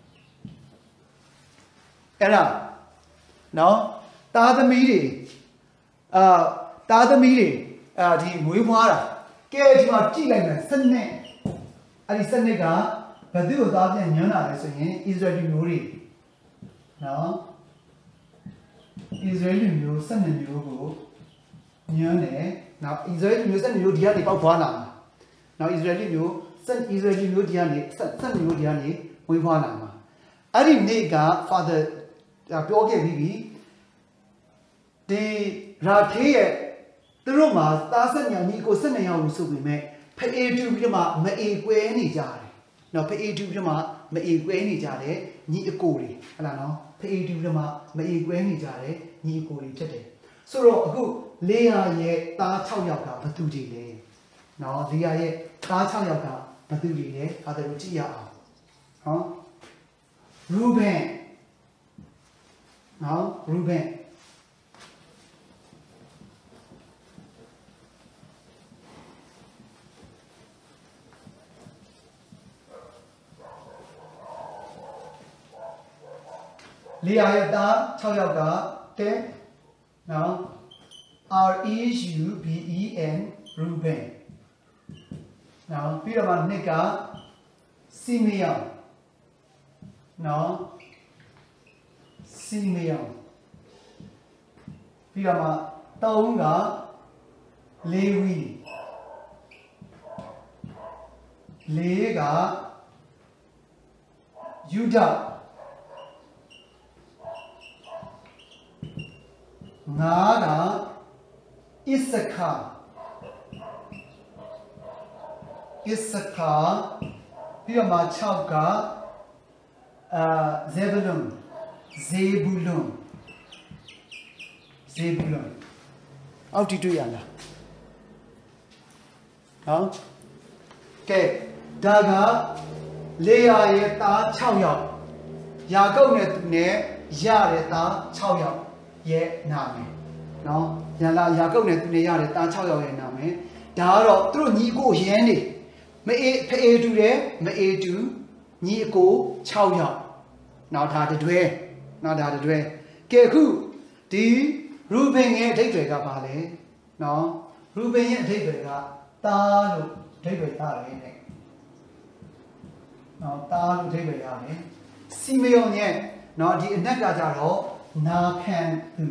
အဲ့ဒါနော်သားသမီးတွေသားသမီးတွေဒီမွေးဖွားတာကဲဒီမှာကြည့်လိုက်မယ်စနစ်အဲ့ဒီစနစ်ကဘယ်သူ့ကိုသားပြန်ညွှန်းတာလဲဆိုရင်ဣသရေလမျိုးတွေနော်ဣသရေလမျိုး12မျိုးကိုညွှန်းတယ်နောက်ဣသရေလမျိုး12မျိုးဒီကနေပေါက်ဖွားလာမှာနောက်ဣသရေလမျိုးဣသရေလမျိုးဒီကနေ12မျိုးဒီကနေမွေးဖွားလာမှာအဲ့ဒီနေ့က father ပြောခဲ့ပြီးပြီဒီရာထေးရဲ့သူတို့မှာသားဆက်ညာညီကို12ယောက်လို့ဆိုပေမဲ့ဖအေးတူပြီးတော့မှမအေးကွဲနေကြတယ်နော်ဖအေးတူပြီးတော့မှမအေးကွဲနေကြတယ်ညီအကိုတွေဟဲ့လားနော်ဖအေးတူပြီးတော့မှမအေးကွဲနေကြတယ်ညီအကိုတွေဖြစ်တယ်ဆိုတော့အခုလေယာရဲ့သား6ယောက်ကဘသူတွေလဲနော်လေယာရဲ့သား6ယောက်ကဘသူတွေလဲဒါတို့ကြည့်ရအောင်ဟောရူဘန်နော်ရူဘန်လေယာရဲ့သား6ယောက်ကတဲ့နော် REUBEN ရူဘန်နော်ပြီးတော့မှနှစ်ကစီမီယံနော်စီမီယံပြီးတော့မှ3ကလေဝီ4ကယူဒာ5ကဣစခါပြီးတော့မှ6ကဇေဗလုန်အောက်တီတွေ့ရလားဟောကဲဒါကလေယာရဲ့သား6ယောက်ယာကုပ်နဲ့သူနဲ့ရတဲ့သား6ယောက်ရဲ့နာမည်နော်ယာကုပ်နဲ့သူနဲ့ရတဲ့သား6ယောက်ရဲ့နာမည်ဒါကတော့သူတို့ညီကိုရန်နေမအေးဖအေးတူတယ်မအေးတူညီအကို6ယောက်နောက်ဒါတွဲကဲအခုဒီရူဘင်ရဲ့အဓိပ္ပာယ်ကဘာလဲနော်ရူဘင်ရဲ့အဓိပ္ပာယ်ကသားလို့အဓိပ္ပာယ်ရတယ်တဲ့နော်သားလို့အဓိပ္ပာယ်ရတယ်စီမေယုန်ရဲ့နော်ဒီအနက်ကကြတော့နာခံသူ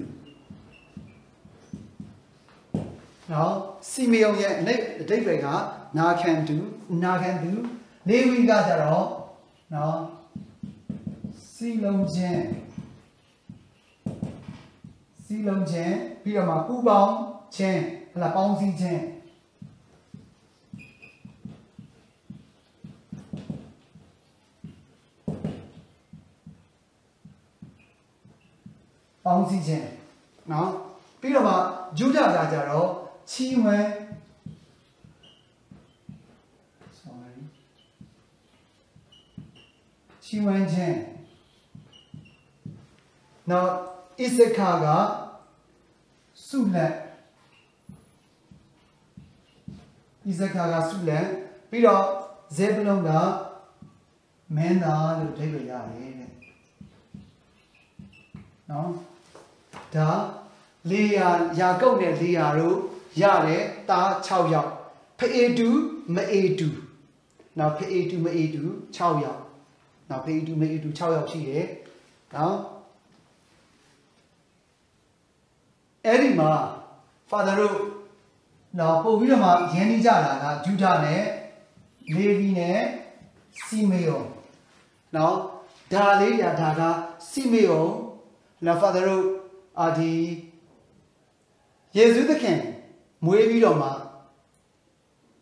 နော်စီမေယုန်ရဲ့အဓိပ္ပာယ်ကနာခံသူလေဝိကကြတော့နော်စီလုံးခြင်းပြီးတော့မှပူပေါင်းခြင်းဟလာပေါင်းစည်းခြင်းနော်ပြီးတော့မှယူဒာကြတော့ချီးမွမ်းခြင်းနော်ဣစခါကဆုလက်ပြီးတော့ဇေဗလုန်ကမင်းသားလို့အဓိပ္ပာယ်ရတယ်တဲ့နော်ဒါလေယာကုပ်နဲ့လေယာတို့ရတဲ့သား6ယောက်ဖအေတူမအေတူနောက်ဖအေတူမအေတူ6ယောက်နောက်ဖအေတူမအေတူ6ယောက်ရှိတယ်နော်အဲ့ဒီမှာ father တို့နော်ပို့ပြီးတော့မှရင်းနှီးကြတာကဂျူဒာနဲ့လေဗီနဲ့စီမေယုန်နော်ဒါလေးရဒါကစီမေယုန်နော် father တို့ဒီယေရှုသခင်မွေးပြီးတော့မှ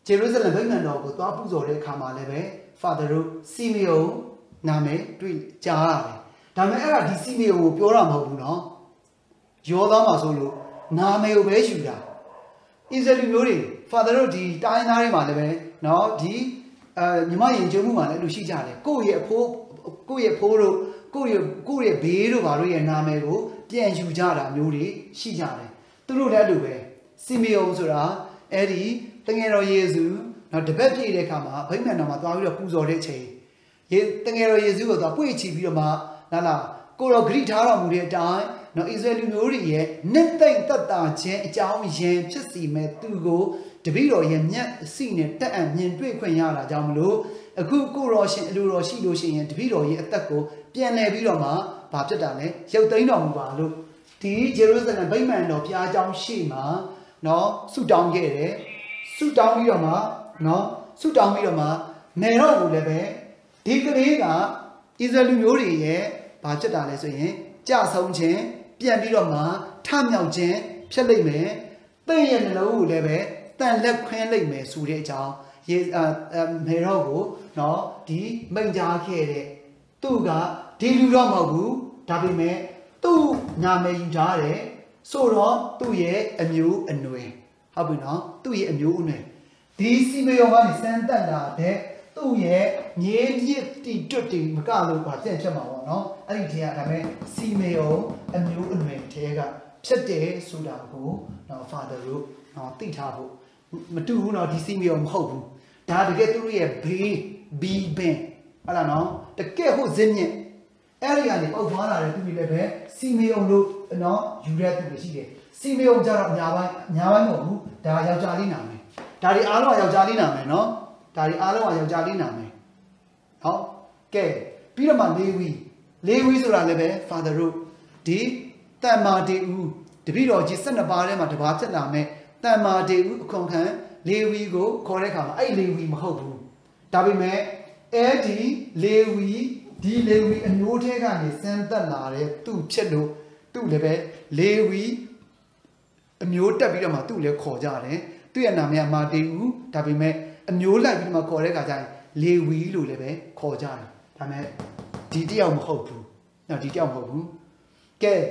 Jerusalem ဗိမာန်တော်ကိုသွားပူဇော်တဲ့အခါမှာလည်းပဲ Father တို့စီမေယုန်နာမည်တွေ့ကြားရတယ်။ဒါပေမဲ့အဲ့ဒါဒီစီမေယုန်ကိုပြောတာမဟုတ်ဘူးနော်။ယောသားမှာဆိုလို့နာမည်ကိုပဲယူတာ။ဣဇလူမျိုးတွေ Father တို့ဒီတိုင်းသားတွေမှာလည်းပဲနော်ဒီမြမရင်ကျုံမှုမှာလည်းလူရှိကြတယ်။ကိုယ့်ရဲ့အဖိုးတို့ကိုယ့်ရဲ့ဘေးတို့ဘာလို့ရဲ့နာမည်ကိုပြန်ယူကြတာမျိုးတွေရှိကြတယ်။သူတို့လည်းအဲ့လိုပဲစီမေယုန်ဆိုတာအဲ့ဒီတငယ်တော်ယေရှုနော်တပတ်ပြည့်တဲ့အခါမှာဗိမာန်တော်မှာသွားပြီးတော့ပူဇော်တဲ့ချိန်တငယ်တော်ယေရှုကိုသွားပွေ့ချပြီးတော့မှလာကိုတော်ဂရိထားတော်မူတဲ့အတိုင်းနော်ဣသရေလမျိုးတွေရဲ့နှစ်သိမ့်သက်တာခြင်းအကြောင်းရင်းဖြစ်စီမဲ့သူကိုတပည့်တော်ရဲ့မျက်စိနဲ့တက်အံ့မြင်တွေ့ခွင့်ရတာကြောင့်မလို့အခုကိုတော်ရှင်အလိုတော်ရှိလို့ရှိရင်တပည့်တော်ရဲ့အသက်ကိုပြန်လှည့်ပြီးတော့မှဘာဖြစ်တာလဲရုပ်သိမ်းတော်မူပါလို့ဒီဂျေရုဆလင်ဗိမာန်တော်ဘုရားကျောင်းရှိမှာနော်ဆုတောင်းခဲ့တယ်ဆုတောင်းပြီးတော့မှနော်ဆုတောင်းပြီးတော့မှမယ်တော့ဘူးလည်းပဲဒီကလေးကဣသရေလမျိုးတွေရဲ့ဘာဖြစ်တာလဲဆိုရင်ကြဆုံးခြင်းပြန်ပြီးတော့မှထမြောက်ခြင်းဖြစ်လိမ့်မယ်တင့်ရဲ့နှလုံးကိုလည်းပဲတန်လက်ခွင်းလိမ့်မယ်ဆိုတဲ့အကြောင်းမယ်တော့ကိုနော်ဒီမိန့်ကြားခဲ့တဲ့သူကဒီလူတော့မဟုတ်ဘူးဒါပေမဲ့သူ့နာမည်ယူထားတယ်ဆိုတော့သူ့ရဲ့အမျိုးအနွယ်ဟုတ်ပြီနော်သူ့ရဲ့အမျိုးအနွယ်ဒီစီမေယုန်ကနေစမ်းတက်လာတဲ့သူ့ရဲ့မြေရစ်တီတွတ်တီမကလို့ပါပြန်ချက်မှာပေါ့နော်အဲ့ဒီထဲကဒါပေမဲ့စီမေယုန်အမျိုးအနွယ်ထဲကဖြစ်တယ်ဆိုတာကိုနော် Father တို့နော်သိထားဖို့မတူဘူးနော်ဒီစီမေယုန်မဟုတ်ဘူးဒါတကယ်သူတို့ရဲ့ဘီဘင်ဟုတ်လားနော်တကယ်ဟုတ်ဇင်းမြင့်အဲ့ဒီကနေပေါက်သွားလာတဲ့သူတွေလည်းပဲစီမေယုန်တို့နော်ယူတဲ့သူတွေရှိတယ်စီမေယုန်ကြတော့ညာပိုင်းမဟုတ်ဘူးဒါယောက်ျားလေးနာမည်ဒါတွေအားလုံးကယောက်ျားလေးနာမည်နော်ဒါတွေအားလုံးကယောက်ျားလေးနာမည်ဟုတ်ကဲပြီးတော့မှလေဝီဆိုတာလည်းပဲ Father တို့ဒီတမ္မာတေဦးတပည့်တော်ကြီး12ပါးထဲမှာတစ်ပါးဖြစ်လာမဲ့တမ္မာတေဦးအခွန်ခံလေဝီကိုခေါ်တဲ့အခါမှာအဲ့လေဝီမဟုတ်ဘူးဒါပေမဲ့အဲ့ဒီလေဝီအမျိုးထဲကနေစမ်းသက်လာတဲ့သူ့ဖြစ်လို့သူ့လည်းပဲလေဝီအမျိုးတက်ပြီးတော့မှသူ့လည်းခေါ်ကြတယ်သူ့ရဲ့နာမည်ကမာတေဦးဒါပေမဲ့အမျိုးလိုက်ပြီးတော့မှခေါ်တဲ့အခါကျရင်လေဝီလို့လည်းပဲခေါ်ကြတယ်ဒါပေမဲ့ဒီတယောက်မဟုတ်ဘူးနော်ဒီတယောက်မဟုတ်ဘူးကဲ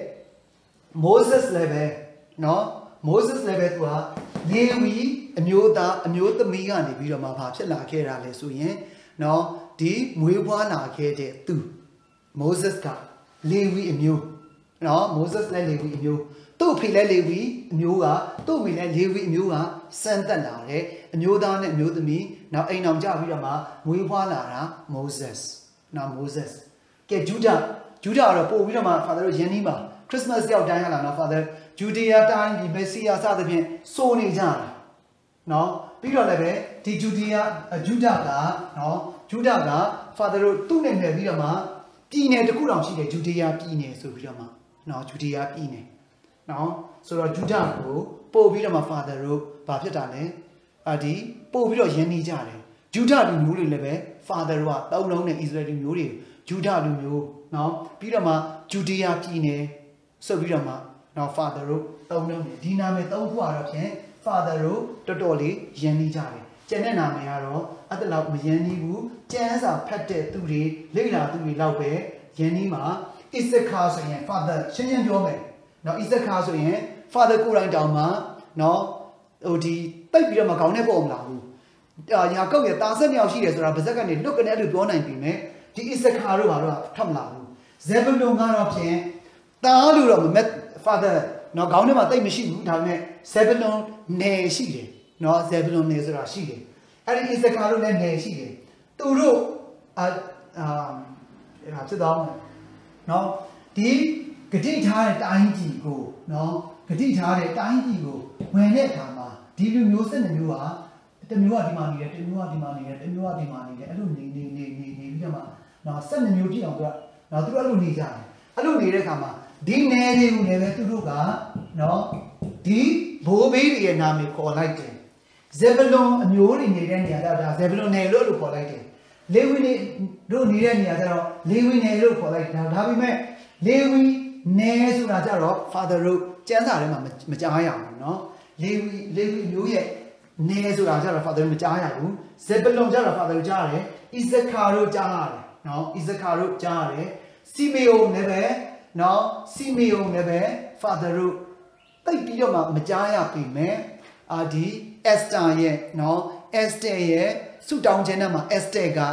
Moses လည်းပဲနော် Moses လည်းပဲသူကလေဝီအမျိုးသားအမျိုးသမီးကနေပြီးတော့မှဘာဖြစ်လာခဲ့တာလဲဆိုရင်နော်ဒီမွေးဖွားလာခဲ့တဲ့သူ Moses ကလေဝီအမျိုးနော် Moses လည်းလေဝီအမျိုးသူ့ဖေလည်းလေဝီအမျိုးကသူ့မိလည်းလေဝီအမျိုးကစံတက်လာတယ်အမျိုးသားနဲ့အမျိုးသမီးနောက်အိမ်အောင်ကြပြီးတော့မှမွေးဖွားလာတာ Moses နော် Moses ကဲဂျူဒာကတော့ပို့ပြီးတော့မှ Father တို့ယင်းနီးမှာ Christmas ရောက်တိုင်းဟလာနော် Father ဂျူဒီယာတိုင်းဒီ Messiah စသဖြင့်စိုးနေကြတာနော်ပြီးတော့လည်းပဲဒီဂျူဒာက Father တို့သူ့နဲ့နယ်ပြီးတော့မှပြည်နယ်တစ်ခုတောင်ရှိတယ်ဂျူဒီယာပြည်နယ်ဆိုပြီးတော့မှနော်ဂျူဒီယာပြည်နယ်နော်ဆိုတော့ဂျူဒကိုပို့ပြီးတော့မှ Father တို့ဘာဖြစ်တာလဲဒီပို့ပြီးတော့ယဉ်နေကြတယ်ဂျူဒလူမျိုးတွေလည်းပဲ Father တို့ကတောင်းလုံးနဲ့ Israel လူမျိုးတွေဂျူဒလူမျိုးနော်ပြီးတော့မှဂျူဒီယာပြည်နယ်ဆိုပြီးတော့မှနော် Father တို့တောင်းလုံးနဲ့ဒီနာမည်သုံးခုကတော့ဖြင့် Father တို့တော်တော်လေးယဉ်နေကြတယ်ကျန်တဲ့နာမည်ကတော့အဲ့ဒါလောက်မယဉ်နေဘူးကျမ်းစာဖတ်တဲ့သူတွေလေ့လာသူတွေလောက်ပဲယဉ်နေမှာ Issachar ဆိုရင် Father ရှင်းရှင်းပြောမယ်နော် Issachar ဆိုရင် Father ကိုယ်တိုင်တောင်မှနော်ဟိုဒီတိတ်ပြီးတော့မကောင်းတဲ့ပုံမလာဘူးညာကုတ်ရတာဆက်မြောက်ရှိတယ်ဆိုတာဗဇက်ကနေလွတ်ကနေအဲ့လိုပြောနိုင်ပြီမဲ့ဒီ Issachar တို့ဘာလို့ထပ်မလာဘူး Zebulun ကတော့ဖြင့်တားလို့တော့မမဲ့ Father နော်ခေါင်းထဲမှာတိတ်မရှိဘူးဒါပေမဲ့ Zebulun နယ်ရှိတယ်နော် Zebulun နယ်ဆိုတာရှိတယ်အဲ့ဒီ Issachar တို့လည်းနယ်ရှိတယ်သူတို့ဖြစ်သွားမယ်နော်ဒီဂတိထားတဲ့တိုင်းကြီးကိုနော်ဂတိထားတဲ့တိုင်းကြီးကိုဝင်တဲ့အခါမှာဒီလူမျိုး12မျိုးဟာတစ်မျိုးကဒီမှာနေတယ်တစ်မျိုးကဒီမှာနေတယ်တစ်မျိုးကဒီမှာနေတယ်အဲ့လိုနေပြီးတော့မှနော်12မျိုးပြည့်အောင်သူကနော်သူတို့အဲ့လိုနေကြတယ်အဲ့လိုနေတဲ့အခါမှာဒီနယ်တွေကိုလည်းပဲသူတို့ကနော်ဒီဘိုးဘေးတွေရဲ့နာမည်ခေါ်လိုက်တယ်ဇေဗလွန်အမျိုးတွေနေတဲ့နေရာဒါဇေဗလွန်နယ်လို့ခေါ်လိုက်တယ်လေဝိနေတို့နေတဲ့နေရာကျတော့လေဝိနယ်လို့ခေါ်လိုက်တယ်ဒါပေမဲ့လေဝိနယ်ဆိုတာကျတော့ Father တို့ကျမ်းစာထဲမှာမကြားရဘူးเนาะလေဝိမျိုးရဲ့နေဆိုတာကြတော့ father မကြားရဘူးဇေဘလုံကြတော့ father ကြားတယ်ဣဇခါတို့ကြားရတယ်နော်ဣဇခါတို့ကြားရတယ်စီမေယုံလည်းပဲနော်စီမေယုံလည်းပဲ father တို့တိတ်ပြီးတော့မှမကြားရပြီမဲ့ဒီ Esther ရဲ့နော် Esther ရဲ့ဆုတောင်းခြင်းနဲ့မှာ Esther က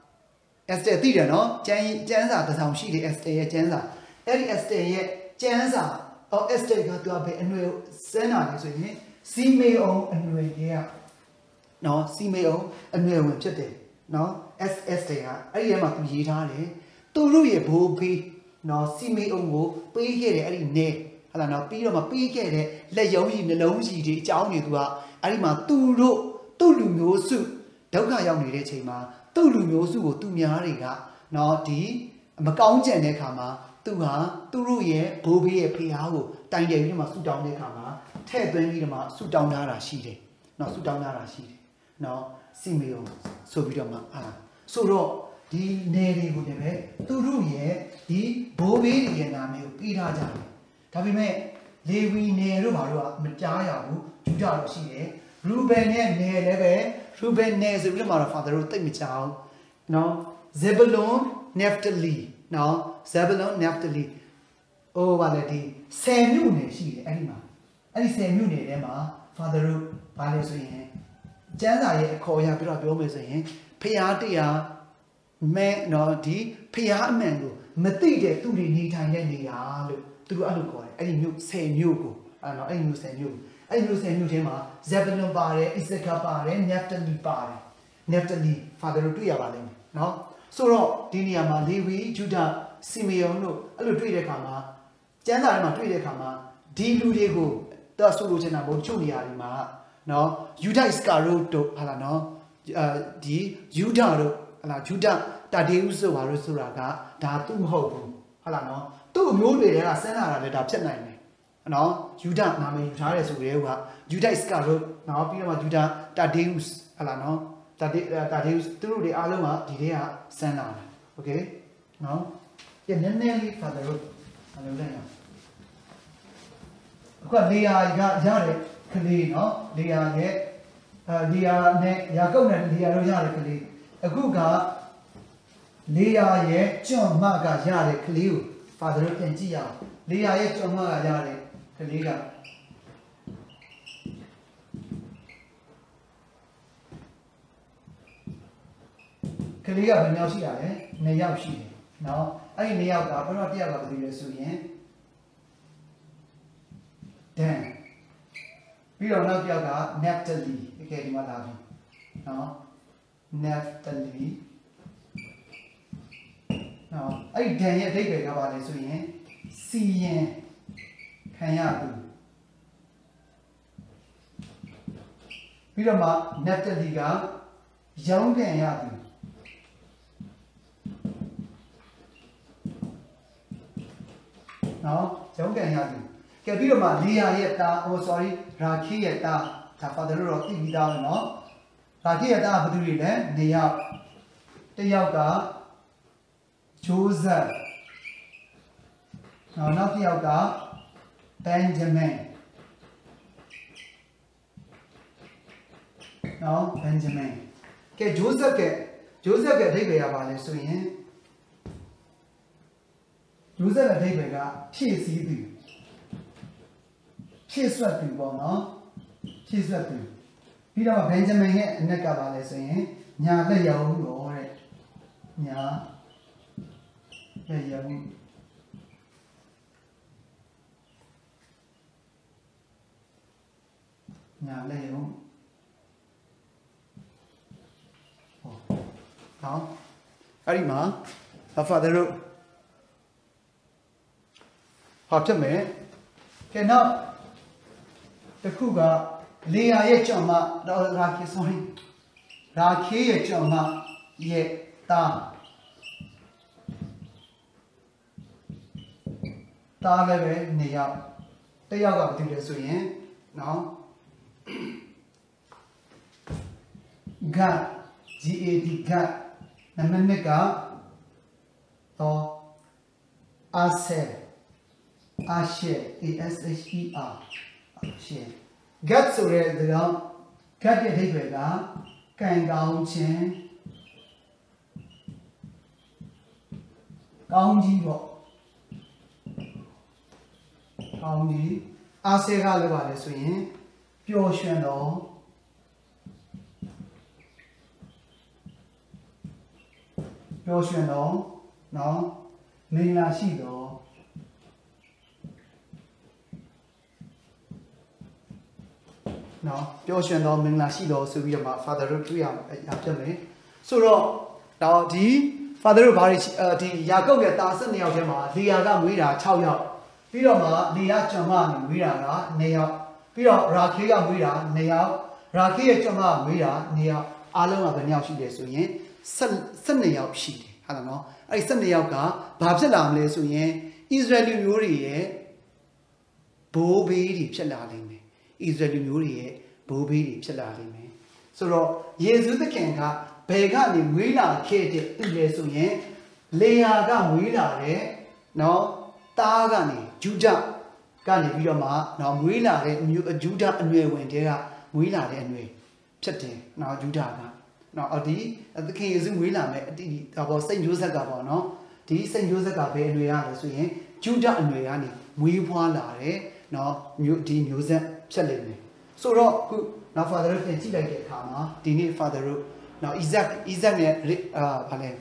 Esther သိတယ်နော်ကျမ်းစာတစ်ဆောင်ရှိတယ် Esther ရဲ့ကျမ်းစာအဲ့ဒီ Esther ရဲ့ကျမ်းစာEsther ကသူပဲအနွယ်စမ်းတာလေဆိုရင်စီမေယုံအနွယ်ကြီးကနော်စီမေယုံအနွယ်ဝင်ဖြစ်တယ်နော် Esther ကအဲ့ဒီထဲမှာသူရေးထားတယ်သူတို့ရဲ့ဘိုးဘေးနော်စီမေယုံကိုပေးခဲ့တယ်အဲ့ဒီနေဟလာနော်ပြီးတော့မှပေးခဲ့တဲ့လက်ယုံကြီးနှလုံးကြီးတွေအကြောင်းတွေသူကအဲ့ဒီမှာသူလူမျိုးစုဒုက္ခရောက်နေတဲ့အချိန်မှာသူ့လူမျိုးစုကိုသူများတွေကနော်ဒီမကောင်းကြံတဲ့အခါမှာသူဟာသူတို့ရဲ့ဘိုးဘေးရဲ့ဖျားကိုတိုင်တယ်ပြီးတော့မှဆူတောင်းတဲ့အခါမှာထဲ့သွင်းပြီးတော့မှဆူတောင်းထားတာရှိတယ်နော်ဆူတောင်းထားတာရှိတယ်နော်စီမေယုံဆိုပြီးတော့မှဆိုတော့ဒီနယ်တွေကိုလည်းပဲသူတို့ရဲ့ဒီဘိုးဘေးတွေရဲ့နာမည်ကိုပေးထားကြတယ်ဒါပေမဲ့လေဝီနယ်တို့ဘာလို့မကြားရဘူးယူဒတော့ရှိတယ်ရူဘန်ရဲ့နယ်လည်းပဲရူဘန်နယ်ဆိုပြီးတော့မှ father တို့တိတ်မကြောက်နော်ဇေဘလွန်နက်ဖတလီနော်ဇေဘလွန်နက်ဖတလီဘာလဲဒီ10မြို့နယ်ရှိတယ်အဲ့ဒီမှာအဲ့ဒီ10မြို့နယ်ထဲမှာ father တို့ဘာလဲဆိုရင်ကျမ်းစာရဲ့အခေါ်အရပြောမယ်ဆိုရင်ဖျားတရားမဲနော်ဒီဖျားအမှန်ကိုမသိတဲ့သူတွေနေထိုင်တဲ့နေရာလို့သူတို့အဲ့လိုခေါ်တယ်အဲ့ဒီမြို့10မြို့ကိုနော်အဲ့ဒီမြို့10မြို့အဲ့ဒီမြို့10မြို့ထဲမှာဇေဘလွန်ပါတယ်ဣဇခါပါတယ်နက်ဖတလီပါတယ်နက်ဖတလီ father တို့တွေ့ရပါလိမ့်မယ်နော်ဆိုတော့ဒီနေရာမှာလေဝီဂျုဒစီမေယုန်တို့အဲ့လိုတွေ့တဲ့အခါမှာကျမ်းစာထဲမှာတွေ့တဲ့အခါမှာဒီလူတွေကိုတော့ဆိုလိုချင်တာမဟုတ်ချုပ်နေရာဒီမှာနော်ယူဒိုက်စကာရိုတို့ဟာလားနော်ဒီယူဒတို့ဟာလားဂျုဒတာဒေဥဆိုပါလို့ဆိုတာကဒါသူ့မဟုတ်ဘူးဟာလားနော်သူ့အမျိုးတွေကဆန်းလာတာလည်းဒါဖြစ်နိုင်တယ်နော်ယူဒနာမည်ယူထားတယ်ဆိုတဲ့ကယူဒိုက်စကာရိုနော်ပြီးတော့မှယူဒတာဒေဥဟာလားနော်တာဒေဥသူတို့တွေအားလုံးကဒီတွေကဆန်းလာတယ်โอเคနော်နည်းနည်းလေး father တို့အလုပ်လိုက်အောင်အခုလေယာကရတဲ့ကလေးနော်လေယာနဲ့ယာကုတ်နဲ့လေယာတို့ရတဲ့ကလေးအခုကလေယာရဲ့ကျွန်မကရတဲ့ကလေးကို father တို့ပြန်ကြည့်ရအောင်လေယာရဲ့ကျွန်မကရတဲ့ကလေးကဘယ်နှယောက်ရှိတာလဲ2ယောက်ရှိတယ်နော်အဲ့ဒီ2ယောက်ကဘယ်တော့တစ်ယောက်ကဘယ်လိုလဲဆိုရင်ဒန်ပြီးတော့နောက်တစ်ယောက်က Naphtali ဒီမှာလာပြီနော် Naphtali နော်အဲ့ဒီဒန်ရဲ့အဓိပ္ပာယ်ကဘာလဲဆိုရင်စီရင်ခံရသူပြီးတော့မှ Naphtali ကရောင်းခံရသူနော်ရောင်းကန်ရသူကဲပြီးတော့မှလေယာရဲ့တာရာခိရဲ့တာဒါ father တို့တော့သိပြီးသားပဲနော်ရာခိရဲ့တာကဘယ်သူတွေလဲ2ယောက်တစ်ယောက်ကဂျိုးဇက်နောက်တစ်ယောက်ကဘန်ဂျမင်နော်ဘန်ဂျမင်ကဲဂျိုးဇက်ကအဓိပ္ပာယ်ကဘာလဲဆိုရင်ဂျိုးဇက်ရဲ့အဓိပ္ပာယ်ကဖြည့်ဆည်းသူဖြည့်ဆွတ်သူပေါ့နော်ဖြည့်ဆွတ်သူပြီးတော့ဘန်ဂျမင်ရဲ့အနက်ကဘာလဲဆိုရင်ညာလက်ရောက်လို့တဲ့ညာလက်ရောက်ညာလက်ရောက်နော်အဲ့ဒီမှာ father တို့ဖြစ်မယ်ကဲနောက်တစ်ခုကလေယာရဲ့ကြောင့်မရာခေရဲ့ကြောင့်မရဲ့တာလည်းပဲ2ယောက်တစ်ယောက်ကဘာဖြစ်လဲဆိုရင်နော်ဂတ် GAD ဂတ်နံပါတ်2ကတော့အာဆယ်ASHER ASHER ဂတ်ဆိုတဲ့ကောင်တ်တဲ့အဓိပ္ပာယ်ကကံကောင်းခြင်းကောင်းကြီးပေါ့ကောင်းကြီးအာဆေကလည်းပါလေဆိုရင်ပျော်ရွှင်တော့နော်မင်္ဂလာရှိတော့နော်ပျော်ရွှင်တော့မင်္ဂလာရှိတော့ဆိုပြီးတော့မှ Father တို့တွေ့ရဖြစ်မယ်ဆိုတော့တော့ဒီ Father တို့ဘာဒီယာကုပ်ရဲ့တာ12ယောက်ထဲမှာလီယာကမွေးတာ6ယောက်ပြီးတော့မှလီယာကျွန်မနဲ့မွေးတာက2ယောက်ပြီးတော့ရာခေးကမွေးတာ2ယောက်ရာခေးရဲ့ကျွန်မမွေးတာ2ယောက်အားလုံးကဘယ်နှယောက်ရှိလဲဆိုရင်12ယောက်ရှိတယ်ဟုတ်လားနော်အဲ့ဒီ12ယောက်ကဘာဖြစ်လာမလဲဆိုရင်ဣသရေလမျိုးတွေရဲ့ဘိုးဘေးတွေဖြစ်လာလိမ့်မယ်ဣသရေလမျိုးတွေရဲ့ဘိုးဘေးတွေဖြစ်လာလိမ့်မယ်ဆိုတော့ယေရှုသခင်ကဘယ်ကနေမွေးလာခဲ့တဲ့သူလဲဆိုရင်လေယာကမွေးလာတဲ့နော်တားကနေဂျူဒကနေပြီးတော့မှနော်မွေးလာတဲ့ဂျူဒအနွယ်ဝင်တွေကမွေးလာတဲ့အနွယ်ဖြစ်တယ်နော်ဂျူဒကနော်ဒီသခင်ယေရှုမွေးလာမယ်ဒါပေါ်စိတ်ညိုးဆက်ကပေါ့နော်ဒီစိတ်ညိုးဆက်ကဘယ်အနွယ်ရလဲဆိုရင်ဂျူဒအနွယ်ကနေမွေးဖွားလာတဲ့နော်ဒီမျိုးဆက်ဖြစ်လိမ့်မယ်ဆိုတော့ခုနော် Father တို့ပြန်ကြည့်လိုက်တဲ့အခါမှာဒီနေ့ Father တို့နော် Isaac နဲ့ဗာလဲ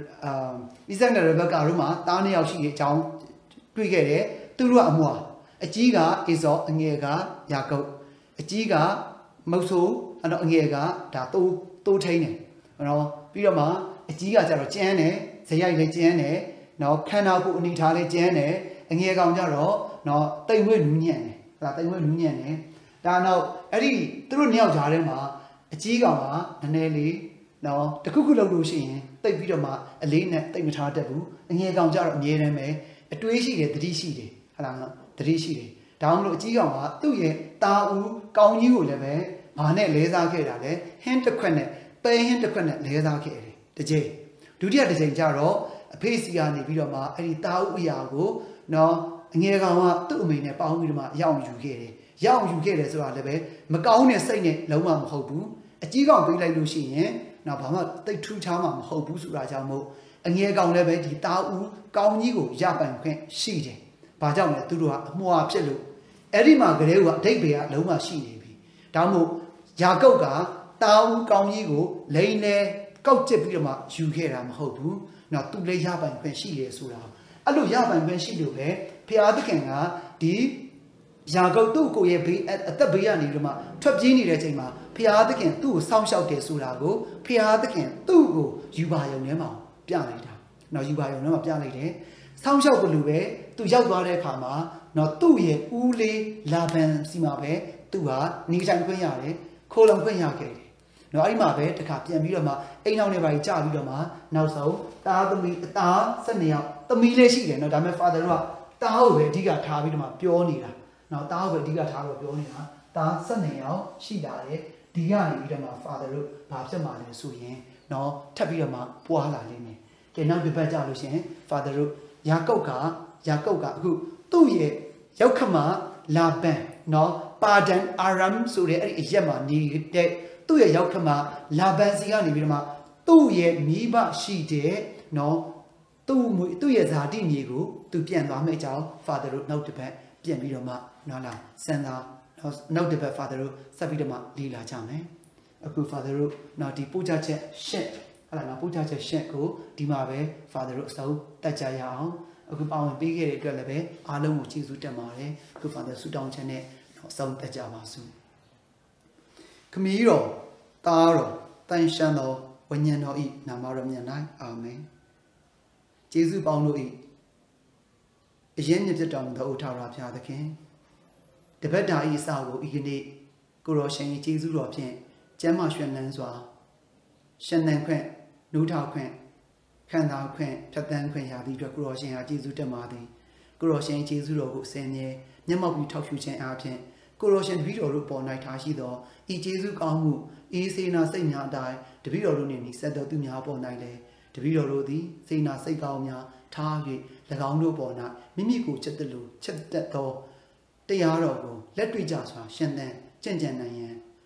Isaac နဲ့ Rebecca တို့မှာတားနှစ်ယောက်ရှိတဲ့အကြောင်းတွေ့ခဲ့တယ်သူတို့ကအမွာအကြီးကအေဇောအငယ်ကယာကုပ်အကြီးကမုတ်ဆိုးအငယ်ကဒါတိုးထိန်တယ်နော်ပြီးတော့မှအကြီးကကျတော့ကျန်းတယ်ဇယိုက်လည်းကျန်းတယ်နော်ခန္ဓာကိုယ်အနေထားလည်းကျန်းတယ်အငယ်ကောင်ကျတော့နော်တိမ်ဝဲနူးညံ့တယ်ဒါတိမ်ဝဲနူးညံ့တယ်ဒါနောက်အဲ့ဒီသူတို့နှစ်ယောက်ကြားထဲမှာအကြီးကောင်ကနည်းနည်းလေးနော်တခုခုလုပ်လို့ရှိရင်တိတ်ပြီးတော့မှအလေးနဲ့တိတ်မထားတတ်ဘူးအငယ်ကောင်ကျတော့အမြဲတမ်းပဲအတွေးရှိတယ်တတိရှိတယ်ဟုတ်လားနော်တတိရှိတယ်ဒါမှမဟုတ်အကြီးကောင်ကသူ့ရဲ့တာဦးကောင်းကြီးကိုလည်းပဲဘာနဲ့လဲစားခဲ့တာလဲဟင်းတစ်ခွက်နဲ့ပဲဟင်းတစ်ခွက်နဲ့လဲစားခဲ့တယ်တစ်ချိန်ဒုတိယတစ်ချိန်ကျတော့အဖေစီကနေပြီးတော့မှအဲ့ဒီတာဦးအရာကိုနော်အငယ်ကောင်ကသူ့အမေနဲ့ပေါင်းပြီးတော့မှရောက်ယူခဲ့တယ်ဆိုတာလည်းပဲမကောင်းတဲ့စိတ်နဲ့လုံးဝမဟုတ်ဘူးအကြီးကောင်ပေးလိုက်လို့ရှိရင်နော်ဘာမှတိတ်ထူးခြားမှမဟုတ်ဘူးဆိုတာကြောင့်မို့အငယ်ကောင်လည်းပဲဒီတာဦးကောင်းကြီးကိုရပိုင်ခွင့်ရှိတယ်ဘာကြောင့်လဲသူတို့ကအမွာဖြစ်လို့အဲ့ဒီမှာကလေးကအဓိပ္ပာယ်ကလုံးဝရှိနေပြီဒါမှမဟုတ်ယာကုပ်ကတာဦးကောင်းကြီးကိုလိန်နဲ့ကောက်ကျစ်ပြီးတော့မှယူခဲ့တာမဟုတ်ဘူးနော်သူလည်းရပိုင်ခွင့်ရှိတယ်ဆိုတာအဲ့လိုရပိုင်ခွင့်ရှိလို့ပဲဖျားသခင်ကဒီယာကုပ်သူ့ကိုရဲ့ဘေးအသက်ဘေးကနေပြီးတော့မှထွက်ပြေးနေတဲ့အချိန်မှာဖျားသခင်သူ့ကိုစောင့်ရှောက်တယ်ဆိုတာကိုဖျားသခင်သူ့ကိုယူပါယုံထဲမှာပြလိုက်တာနော်ယူပါယုံထဲမှာပြလိုက်တယ်စောင့်ရှောက်ဘလို့ပဲသူရောက်သွားတဲ့အခါမှာနော်သူ့ရဲ့ဦးလေးလာဗန်စီမှာပဲသူဟာနေထိုင်ခွင့်ရတယ်ခိုးလုံခွင့်ရခဲ့တယ်နော်အဲ့ဒီမှာပဲတခါပြန်ပြီးတော့မှအိမ်အောင်တွေပါကြီးကြာပြီးတော့မှနောက်ဆုံးသားသမီးသား12ယောက်သမီးလေးရှိတယ်နော်ဒါပေမဲ့ Father တို့ကသားကိုပဲအဓိကထားပြီးတော့မှပြောနေတာနော်သားကိုပဲအဓိကထားပြီးပြောနေတာသား12ယောက်ရှိလာတယ်ဒီကနေပြီးတော့မှ Father တို့ဘာဖြစ်မှာလဲဆိုရင်နော်ထပ်ပြီးတော့မှပွားလာလိမ့်မယ်ကဲနောက်တစ်ပတ်ကြာလို့ရှိရင် Father တို့ယာကုပ်ကအခုသူ့ရဲ့ရောက်ခမလာပန်နော်ပါဒန်အာရမ်ဆိုတဲ့အဲ့ဒီအရက်မှာနေတဲ့သူ့ရဲ့ရောက်ခမလာပန်စီကနေပြီးတော့မှသူ့ရဲ့မိဘရှိတဲ့နော်သူ့ရဲ့ဇာတိမြေကိုသူပြန်သွားမယ့်အကြောင်း Father တို့နောက်တစ်ပတ်ပြန်ပြီးတော့မှနော်လားစံသာနောက်တစ်ပတ် Father တို့ဆက်ပြီးတော့မှလေ့လာကြမယ်အခု Father တို့နော်ဒီပို့ချချက်ရှင်းဟုတ်လားနော်ပို့ချချက်ရှင်းကိုဒီမှာပဲ Father တို့အစုံတက်ကြရအောင်အခုပါဝင်ပေးခဲ့တဲ့အတွက်လည်းပဲအားလုံးကိုကျေးဇူးတင်ပါတယ်အခု Father ဆုတောင်းချက်နဲ့အစုံတက်ကြပါစို့ခမည်းတော်သားတော်တန်ရှမ်းတော်ဝိညာဉ်တော်ဤနာမတော်မြတ်၌အာမင်ကျေးဇူးပေါင်းတို့ဤအရင်မြတ်တော်မူသောဥထာဝရဘုရားသခင်တပတ်တာဤအစကိုဤကနေ့ကိုရောရှင်ကျေးဇူးတော်ဖြင့်ကျမ်းမာရွှင်လန်းစွာရှင်သန်ခွင့်နှူးထောင်ခွင့်ခံစားခွင့်ဖြတ်သန်းခွင့်ရသည့်အတွက်ကိုရောရှင်ဟာကျေးဇူးတင်ပါသည်ကိုရောရှင်ကျေးဇူးတော်ကိုဆင်ញဲမျက်မှောက်ပြီးထောက်ရှုခြင်းအားဖြင့်ကိုရောရှင်တပည့်တော်တို့ပေါ်၌ထားရှိသောဤကျေးဇူးကောင်းမှုဤစေနာစိတ်များအတိုင်းတပည့်တော်တို့နှင့်ဆက်တော်သူများပေါ်၌လည်းတပည့်တော်တို့သည်စေနာစိတ်ကောင်းများထား၍၎င်းတို့ပေါ်၌မိမိကိုချစ်တတ်သောတရားတော်ကိုလက်တွေ့ကြစွာရှင်သန်ကြံ့ကြံ့နိုင်ရန်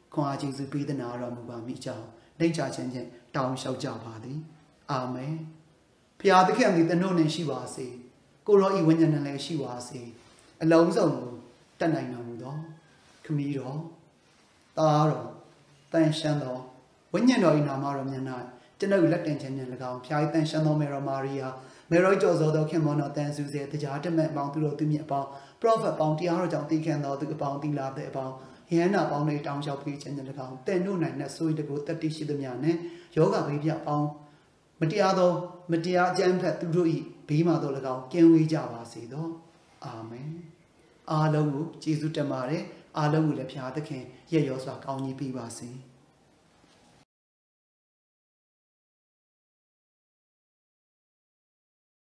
ခွန်အားကျေးဇူးပေးသနာတော်မူပါမိကြောင်းနှိမ့်ချခြင်းဖြင့်တောင်းလျှောက်ကြပါသည်အာမင်ဖျားသခင်သည်တနို့နှင့်ရှိပါစေကိုရောဤဝိညာဉ်နဲ့လည်းရှိပါစေအလုံးစုံကိုတတ်နိုင်တော်မူသောခမည်းတော်သားတော်တန်ရှမ်းသောဝိညာဉ်တော်၏နာမတော်မြတ်၌ကျွန်ုပ်လက်တင်ခြင်းဖြင့်၎င်းဖျား၏တန်ရှမ်းသောမေတော်မာရိယာမေရောကျော်စောသောခင်မောတော်တန်ဆူစေတရားတမန်အပေါင်းသူတို့သူမြတ်အပေါင်းပရောဖက်ပေါင်းတရားတော်ကြောင့်တည်ခံတော်သူအပေါင်းတိလာတဲ့အပေါင်းယဟန္တာပေါင်းတွေတောင်းလျှောက်ပေးခြင်းဖြင့်၎င်းတဲ့နို့နိုင်နဲ့ဆိုးတကူတတိရှိသမျှနဲ့ယောဂဘေးပြပေါင်းမတရားသောမတရားအကြမ်းဖက်သူတို့၏ဘေးမှသော၎င်းကင်းဝေးကြပါစေသောအာမင်အားလုံးကိုကျေးဇူးတင်ပါတယ်အားလုံးကိုလည်းဖျားသခင်ရဲ့ရောစွာကောင်းကြီးပေးပါစေ